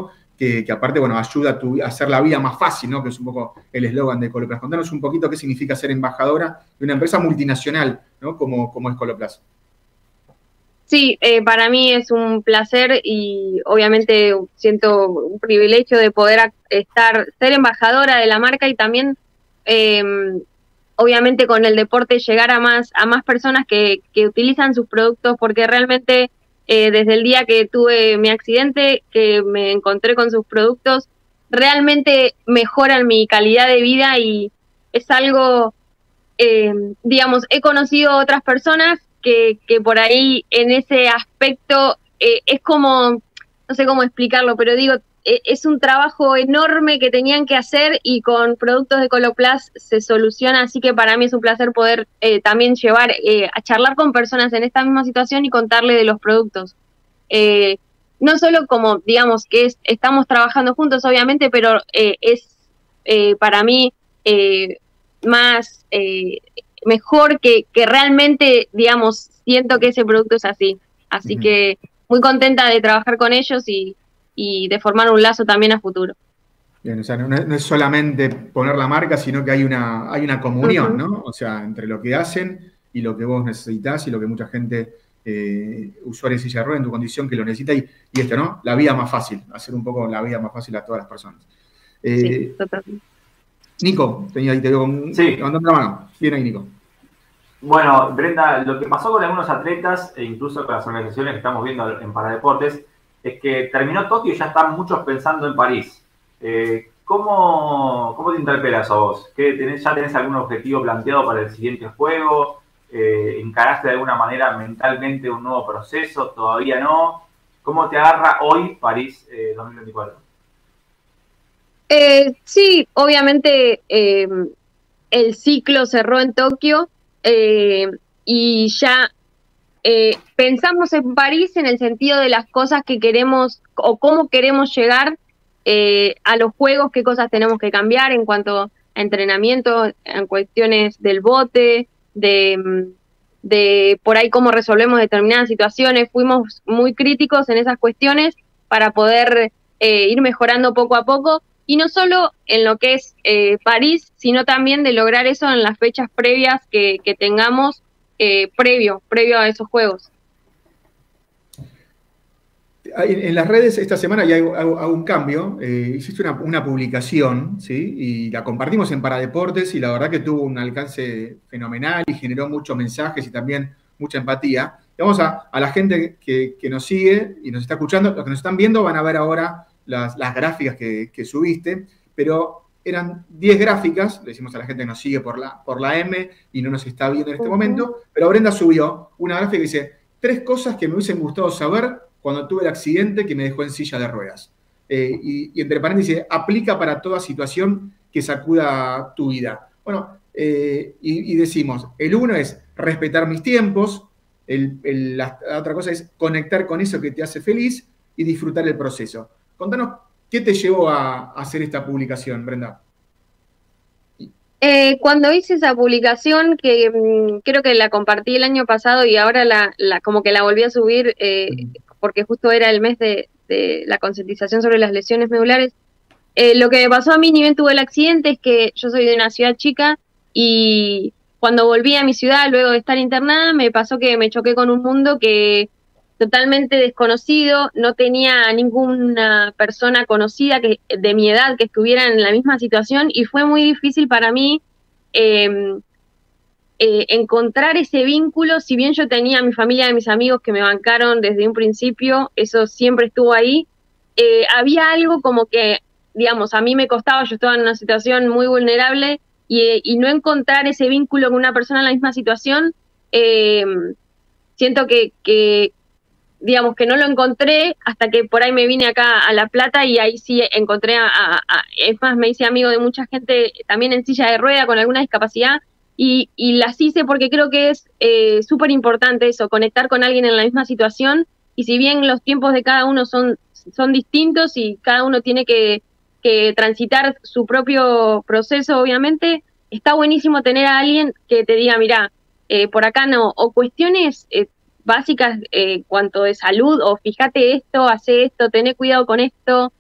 que, que aparte, bueno, ayuda a, tu, a hacer la vida más fácil, ¿no? Que es un poco el eslogan de Coloplast. Contanos un poquito qué significa ser embajadora de una empresa multinacional, ¿no? Como, como es Coloplast. Sí, eh, para mí es un placer y obviamente siento un privilegio de poder estar, ser embajadora de la marca y también, eh, obviamente con el deporte, llegar a más, a más personas que, que utilizan sus productos, porque realmente eh, desde el día que tuve mi accidente, que me encontré con sus productos, realmente mejoran mi calidad de vida y es algo, eh, digamos, he conocido otras personas Que, que por ahí en ese aspecto eh, es como, no sé cómo explicarlo, pero digo, eh, es un trabajo enorme que tenían que hacer y con productos de Coloplast se soluciona, así que para mí es un placer poder eh, también llevar eh, a charlar con personas en esta misma situación y contarle de los productos. Eh, no solo como, digamos, que es, estamos trabajando juntos, obviamente, pero eh, es eh, para mí eh, más... Eh, mejor que, que realmente, digamos, siento que ese producto es así. Así uh-huh. que muy contenta de trabajar con ellos y, y de formar un lazo también a futuro. Bien, o sea, no, no es solamente poner la marca, sino que hay una, hay una comunión, uh-huh. ¿no? O sea, entre lo que hacen y lo que vos necesitas y lo que mucha gente, eh, usuario de silla de ruedas en tu condición, que lo necesita y, y esto, ¿no? La vida más fácil, hacer un poco la vida más fácil a todas las personas. Eh, sí, totalmente. Nico, tenía ahí, te veo con, sí. levantando la mano. Bien ahí, Nico. Bueno, Brenda, lo que pasó con algunos atletas e incluso con las organizaciones que estamos viendo en Paradeportes es que terminó Tokio y ya están muchos pensando en París. Eh, ¿cómo, ¿Cómo te interpelas a vos? ¿Qué tenés, ¿Ya tenés algún objetivo planteado para el siguiente juego? Eh, ¿Encaraste de alguna manera mentalmente un nuevo proceso? ¿Todavía no? ¿Cómo te agarra hoy París eh, dos mil veinticuatro? Eh, sí, obviamente eh, el ciclo cerró en Tokio eh, y ya eh, pensamos en París en el sentido de las cosas que queremos o cómo queremos llegar eh, a los juegos, qué cosas tenemos que cambiar en cuanto a entrenamiento, en cuestiones del bote, de, de por ahí cómo resolvemos determinadas situaciones. Fuimos muy críticos en esas cuestiones para poder eh, ir mejorando poco a poco. Y no solo en lo que es eh, París, sino también de lograr eso en las fechas previas que, que tengamos eh, previo, previo a esos juegos. En las redes esta semana ya hago, hago, hago un cambio. Eh, hiciste una, una publicación, ¿sí? Y la compartimos en Paradeportes y la verdad que tuvo un alcance fenomenal y generó muchos mensajes y también mucha empatía. Y vamos a, a la gente que, que nos sigue y nos está escuchando, los que nos están viendo van a ver ahora Las, las gráficas que, que subiste, pero eran diez gráficas, le decimos a la gente que nos sigue por la, por la M y no nos está viendo en este uh-huh. momento, pero Brenda subió una gráfica que dice, tres cosas que me hubiesen gustado saber cuando tuve el accidente que me dejó en silla de ruedas. Eh, y, y entre paréntesis dice, aplica para toda situación que sacuda tu vida. Bueno, eh, y, y decimos, el uno es respetar mis tiempos, el, el, la, la otra cosa es conectar con eso que te hace feliz y disfrutar el proceso. Contanos, ¿qué te llevó a, a hacer esta publicación, Brenda? Eh, cuando hice esa publicación, que mmm, creo que la compartí el año pasado y ahora la, la como que la volví a subir, eh, mm. porque justo era el mes de, de la concientización sobre las lesiones medulares, eh, lo que me pasó a mí ni bien tuve el accidente es que yo soy de una ciudad chica y cuando volví a mi ciudad luego de estar internada me pasó que me choqué con un mundo que totalmente desconocido, no tenía ninguna persona conocida que, de mi edad que estuviera en la misma situación y fue muy difícil para mí eh, eh, encontrar ese vínculo. Si bien yo tenía a mi familia y mis amigos que me bancaron desde un principio, eso siempre estuvo ahí, eh, había algo como que, digamos, a mí me costaba, yo estaba en una situación muy vulnerable y, y no encontrar ese vínculo con una persona en la misma situación, eh, siento que, que digamos que no lo encontré hasta que por ahí me vine acá a La Plata y ahí sí encontré a, a, a es más, me hice amigo de mucha gente también en silla de rueda con alguna discapacidad y, y las hice porque creo que es eh, súper importante eso, conectar con alguien en la misma situación y si bien los tiempos de cada uno son, son distintos y cada uno tiene que, que transitar su propio proceso, obviamente, está buenísimo tener a alguien que te diga, mirá, eh, por acá no, o cuestiones eh, básicas eh, cuanto de salud, o fíjate esto, hace esto, tené cuidado con esto,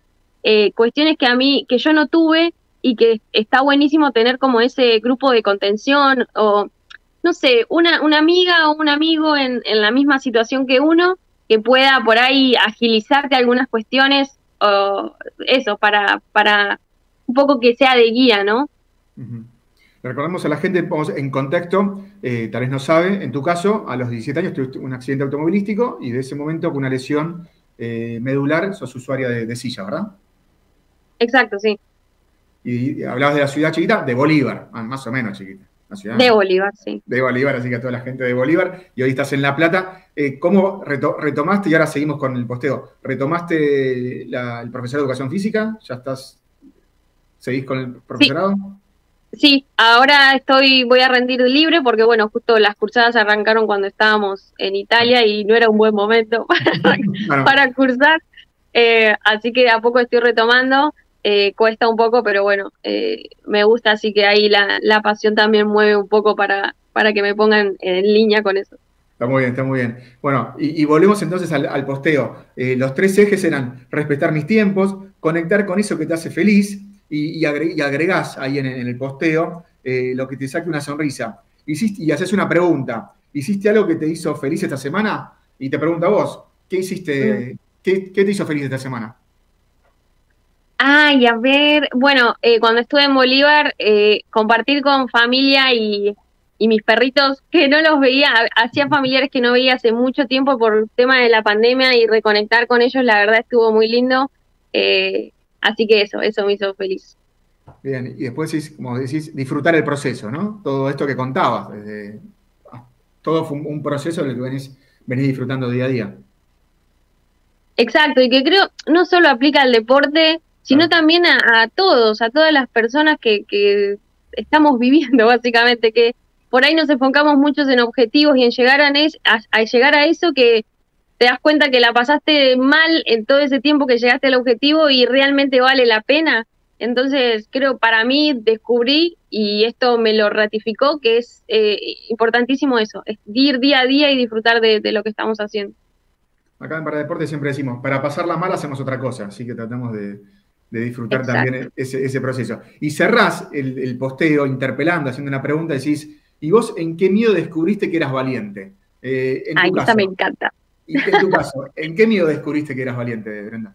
eh, cuestiones que a mí, que yo no tuve y que está buenísimo tener como ese grupo de contención o, no sé, una, una amiga o un amigo en, en la misma situación que uno que pueda por ahí agilizarte algunas cuestiones o eso, para, para un poco que sea de guía, ¿no? Uh-huh. Recordemos a la gente, vamos en contexto, eh, tal vez no sabe, en tu caso, a los diecisiete años tuviste un accidente automovilístico y de ese momento con una lesión eh, medular sos usuaria de, de silla, ¿verdad? Exacto, sí. Y hablabas de la ciudad chiquita, de Bolívar, más o menos chiquita. La ciudad, de Bolívar, sí. De Bolívar, así que a toda la gente de Bolívar, y hoy estás en La Plata. Eh, ¿Cómo reto, retomaste, y ahora seguimos con el posteo, retomaste la, el profesorado de educación física? ¿Ya estás, seguís con el profesorado? Sí. Sí, ahora estoy, voy a rendir libre porque, bueno, justo las cursadas arrancaron cuando estábamos en Italia y no era un buen momento para, bueno. para cursar, eh, así que de a poco estoy retomando, eh, cuesta un poco, pero bueno, eh, me gusta, así que ahí la, la pasión también mueve un poco para, para que me pongan en línea con eso. Está muy bien, está muy bien. Bueno, y, y volvemos entonces al, al posteo. Eh, los tres ejes eran respetar mis tiempos, conectar con eso que te hace feliz, y, y, agre, y agregás ahí en, en el posteo eh, lo que te saque una sonrisa. Hiciste, y haces una pregunta. ¿Hiciste algo que te hizo feliz esta semana? Y te pregunto a vos, ¿qué hiciste? Mm. ¿qué, ¿Qué te hizo feliz esta semana? Ay, a ver, bueno, eh, cuando estuve en Bolívar, eh, compartir con familia y, y mis perritos, que no los veía, hacía familiares que no veía hace mucho tiempo por el tema de la pandemia, y reconectar con ellos, la verdad estuvo muy lindo. Eh, Así que eso, eso me hizo feliz. Bien, y después, como decís, disfrutar el proceso, ¿no? Todo esto que contabas, desde, todo fue un proceso en el que venís, venís disfrutando día a día. Exacto, y que creo no solo aplica al deporte, sino claro. también a, a todos, a todas las personas que, que estamos viviendo, básicamente, que por ahí nos enfocamos muchos en objetivos y en llegar a, a, a llegar a eso que te das cuenta que la pasaste mal en todo ese tiempo que llegaste al objetivo y realmente vale la pena. Entonces, creo, para mí, descubrí, y esto me lo ratificó, que es eh, importantísimo eso, es ir día a día y disfrutar de, de lo que estamos haciendo. Acá en Paradeporte siempre decimos, para pasarla mal hacemos otra cosa, así que tratamos de, de disfrutar Exacto. también ese, ese proceso. Y cerrás el, el posteo interpelando, haciendo una pregunta, decís, ¿y vos en qué miedo descubriste que eras valiente? Eh, en tu Ay, caso, esa me encanta. Y en tu caso, ¿en qué miedo descubriste que eras valiente, Brenda?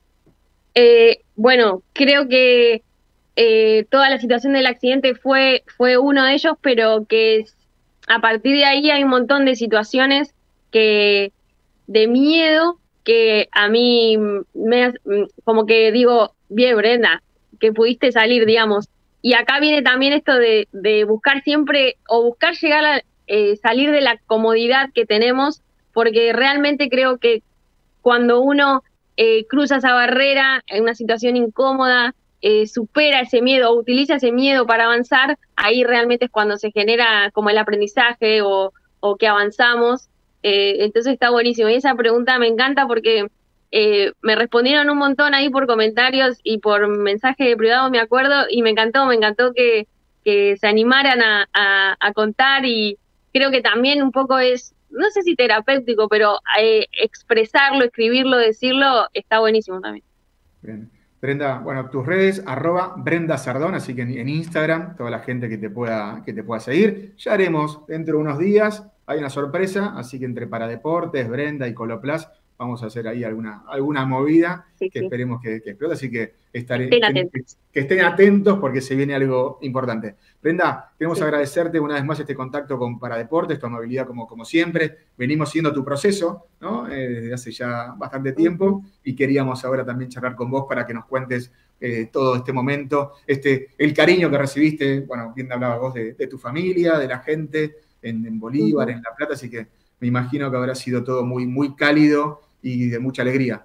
Eh, bueno, creo que eh, toda la situación del accidente fue, fue uno de ellos, pero que a partir de ahí hay un montón de situaciones que de miedo que a mí me, como que digo, bien, Brenda, que pudiste salir, digamos. Y acá viene también esto de, de buscar siempre, o buscar llegar a eh, salir de la comodidad que tenemos, porque realmente creo que cuando uno eh, cruza esa barrera en una situación incómoda, eh, supera ese miedo o utiliza ese miedo para avanzar, ahí realmente es cuando se genera como el aprendizaje o, o que avanzamos. Eh, entonces está buenísimo. Y esa pregunta me encanta porque eh, me respondieron un montón ahí por comentarios y por mensaje privado, me acuerdo, y me encantó, me encantó que, que se animaran a, a, a contar, y creo que también un poco es, no sé si terapéutico, pero eh, expresarlo, escribirlo, decirlo, está buenísimo también. Bien. Brenda, bueno, tus redes, arroba Brenda Sardón, así que en, en Instagram, toda la gente que te pueda, que te pueda seguir. Ya haremos dentro de unos días, hay una sorpresa, así que entre Paradeportes, Brenda y Coloplast, vamos a hacer ahí alguna, alguna movida sí, que sí. esperemos que, que explote, así que, estaré, estén atentos. que, que estén atentos porque se viene algo importante. Brenda, queremos sí. agradecerte una vez más este contacto con Paradeportes, tu amabilidad como, como siempre. Venimos siguiendo tu proceso, ¿no? Eh, desde hace ya bastante tiempo, y queríamos ahora también charlar con vos para que nos cuentes eh, todo este momento, este, el cariño que recibiste, bueno, bien hablabas vos de, de tu familia, de la gente en, en Bolívar, uh-huh. en La Plata, así que me imagino que habrá sido todo muy, muy cálido y de mucha alegría.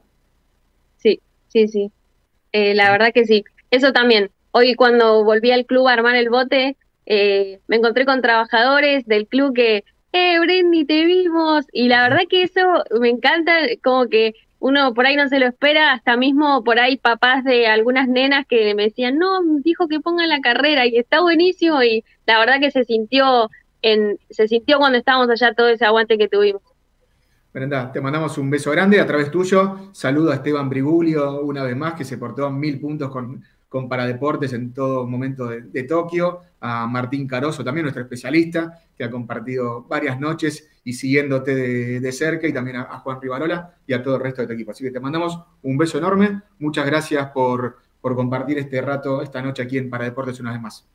Sí, sí, sí. Eh, la verdad que sí. Eso también. Hoy cuando volví al club a armar el bote, eh, me encontré con trabajadores del club que, ¡eh, Brendy, te vimos! Y la verdad que eso me encanta, como que uno por ahí no se lo espera, hasta mismo por ahí papás de algunas nenas que me decían, no, dijo que pongan la carrera, y está buenísimo, y la verdad que se sintió, en, se sintió cuando estábamos allá todo ese aguante que tuvimos. Brenda, te mandamos un beso grande a través tuyo. Saludo a Esteban Brigulio una vez más, que se portó mil puntos con, con Paradeportes en todo momento de, de Tokio. A Martín Caroso, también nuestro especialista, que ha compartido varias noches y siguiéndote de, de cerca, y también a, a Juan Rivarola y a todo el resto de tu equipo. Así que te mandamos un beso enorme. Muchas gracias por, por compartir este rato, esta noche aquí en Paradeportes una vez más.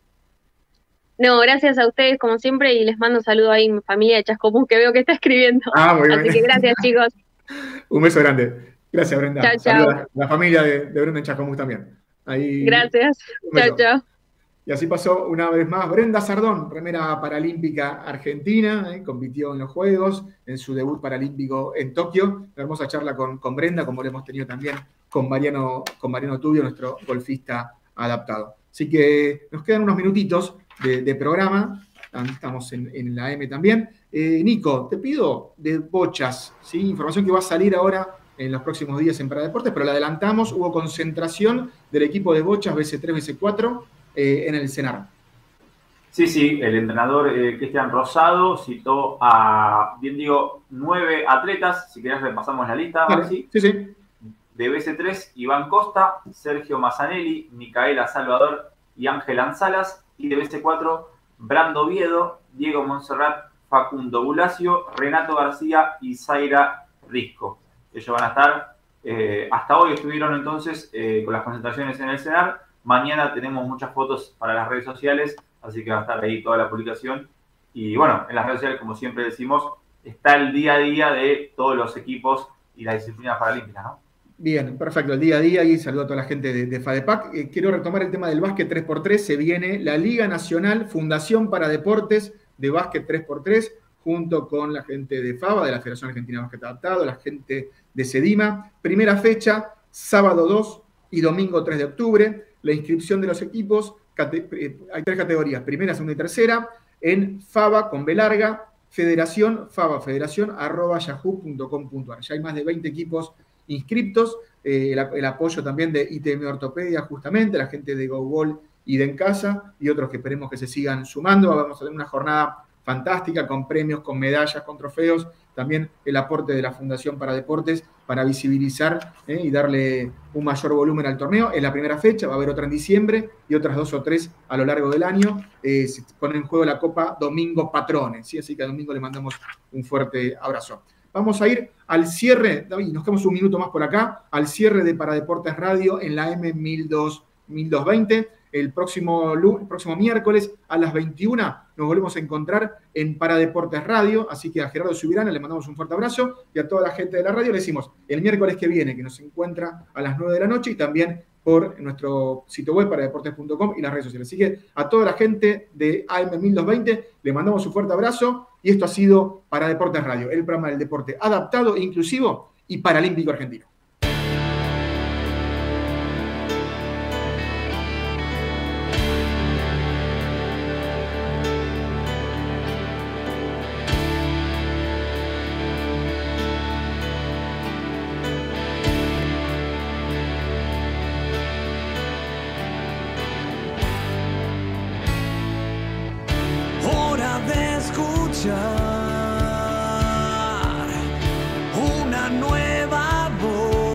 No, gracias a ustedes como siempre y les mando un saludo ahí a mi familia de Chascomús que veo que está escribiendo. Ah, muy bien. Así que gracias, chicos. Un beso grande. Gracias, Brenda. Chao, Saludos chao. a la familia de, de Brenda en Chascomús también. Ahí, Gracias. Chao, chao. Y así pasó una vez más Brenda Sardón, remera paralímpica argentina, eh, compitió en los Juegos, en su debut paralímpico en Tokio. Una hermosa charla con, con Brenda, como lo hemos tenido también con Mariano, con Mariano Tubio, nuestro golfista adaptado. Así que nos quedan unos minutitos de, de programa, estamos en, en la M también. Eh, Nico, te pido de bochas, ¿sí? Información que va a salir ahora en los próximos días en Paradeportes, pero la adelantamos, hubo concentración del equipo de bochas B C tres, B C cuatro eh, en el CENAR. Sí, sí, el entrenador eh, Cristian Rosado citó a, bien digo, nueve atletas, si querés repasamos la lista. Vale, sí, sí. De B C tres, Iván Costa, Sergio Mazzanelli, Micaela Salvador y Ángel Salas. Y de B C cuatro, Brando Viedo, Diego Monserrat, Facundo Bulacio, Renato García y Zaira Risco. Ellos van a estar, eh, hasta hoy estuvieron entonces eh, con las concentraciones en el CENAR. Mañana tenemos muchas fotos para las redes sociales, así que va a estar ahí toda la publicación. Y bueno, en las redes sociales, como siempre decimos, está el día a día de todos los equipos y las disciplinas paralímpicas, ¿no? Bien, perfecto, el día a día, y saludo a toda la gente de, de FADEPAC. Eh, quiero retomar el tema del básquet tres por tres. Se viene la Liga Nacional Fundación para Deportes de Básquet tres por tres, junto con la gente de FABA, de la Federación Argentina de Básquet Adaptado, la gente de SEDIMA. Primera fecha, sábado dos y domingo tres de octubre. La inscripción de los equipos, eh, hay tres categorías, primera, segunda y tercera, en FABA con B larga, Federación, FABA Federación, arroba yahoo punto com punto ar. Ya hay más de veinte equipos inscriptos, eh, el, el apoyo también de I T M Ortopedia, justamente, la gente de GoGol y de En Casa, y otros que esperemos que se sigan sumando. Vamos a tener una jornada fantástica, con premios, con medallas, con trofeos, también el aporte de la Fundación para Deportes para visibilizar eh, y darle un mayor volumen al torneo. En la primera fecha, va a haber otra en diciembre y otras dos o tres a lo largo del año. Eh, se pone en juego la Copa Domingo Patrones, ¿sí? Así que a Domingo le mandamos un fuerte abrazo. Vamos a ir al cierre, David, nos quedamos un minuto más por acá, al cierre de Paradeportes Radio en la M mil doscientos veinte. El próximo, el próximo miércoles a las veintiuna nos volvemos a encontrar en Paradeportes Radio, así que a Gerardo Subirana le mandamos un fuerte abrazo, y a toda la gente de la radio le decimos el miércoles que viene, que nos encuentra a las nueve de la noche, y también por nuestro sitio web paradeportes punto com y las redes sociales. Así que a toda la gente de A M mil doscientos veinte le mandamos un fuerte abrazo, y esto ha sido Paradeportes Radio, el programa del deporte adaptado, inclusivo y paralímpico argentino. Hora de escuchar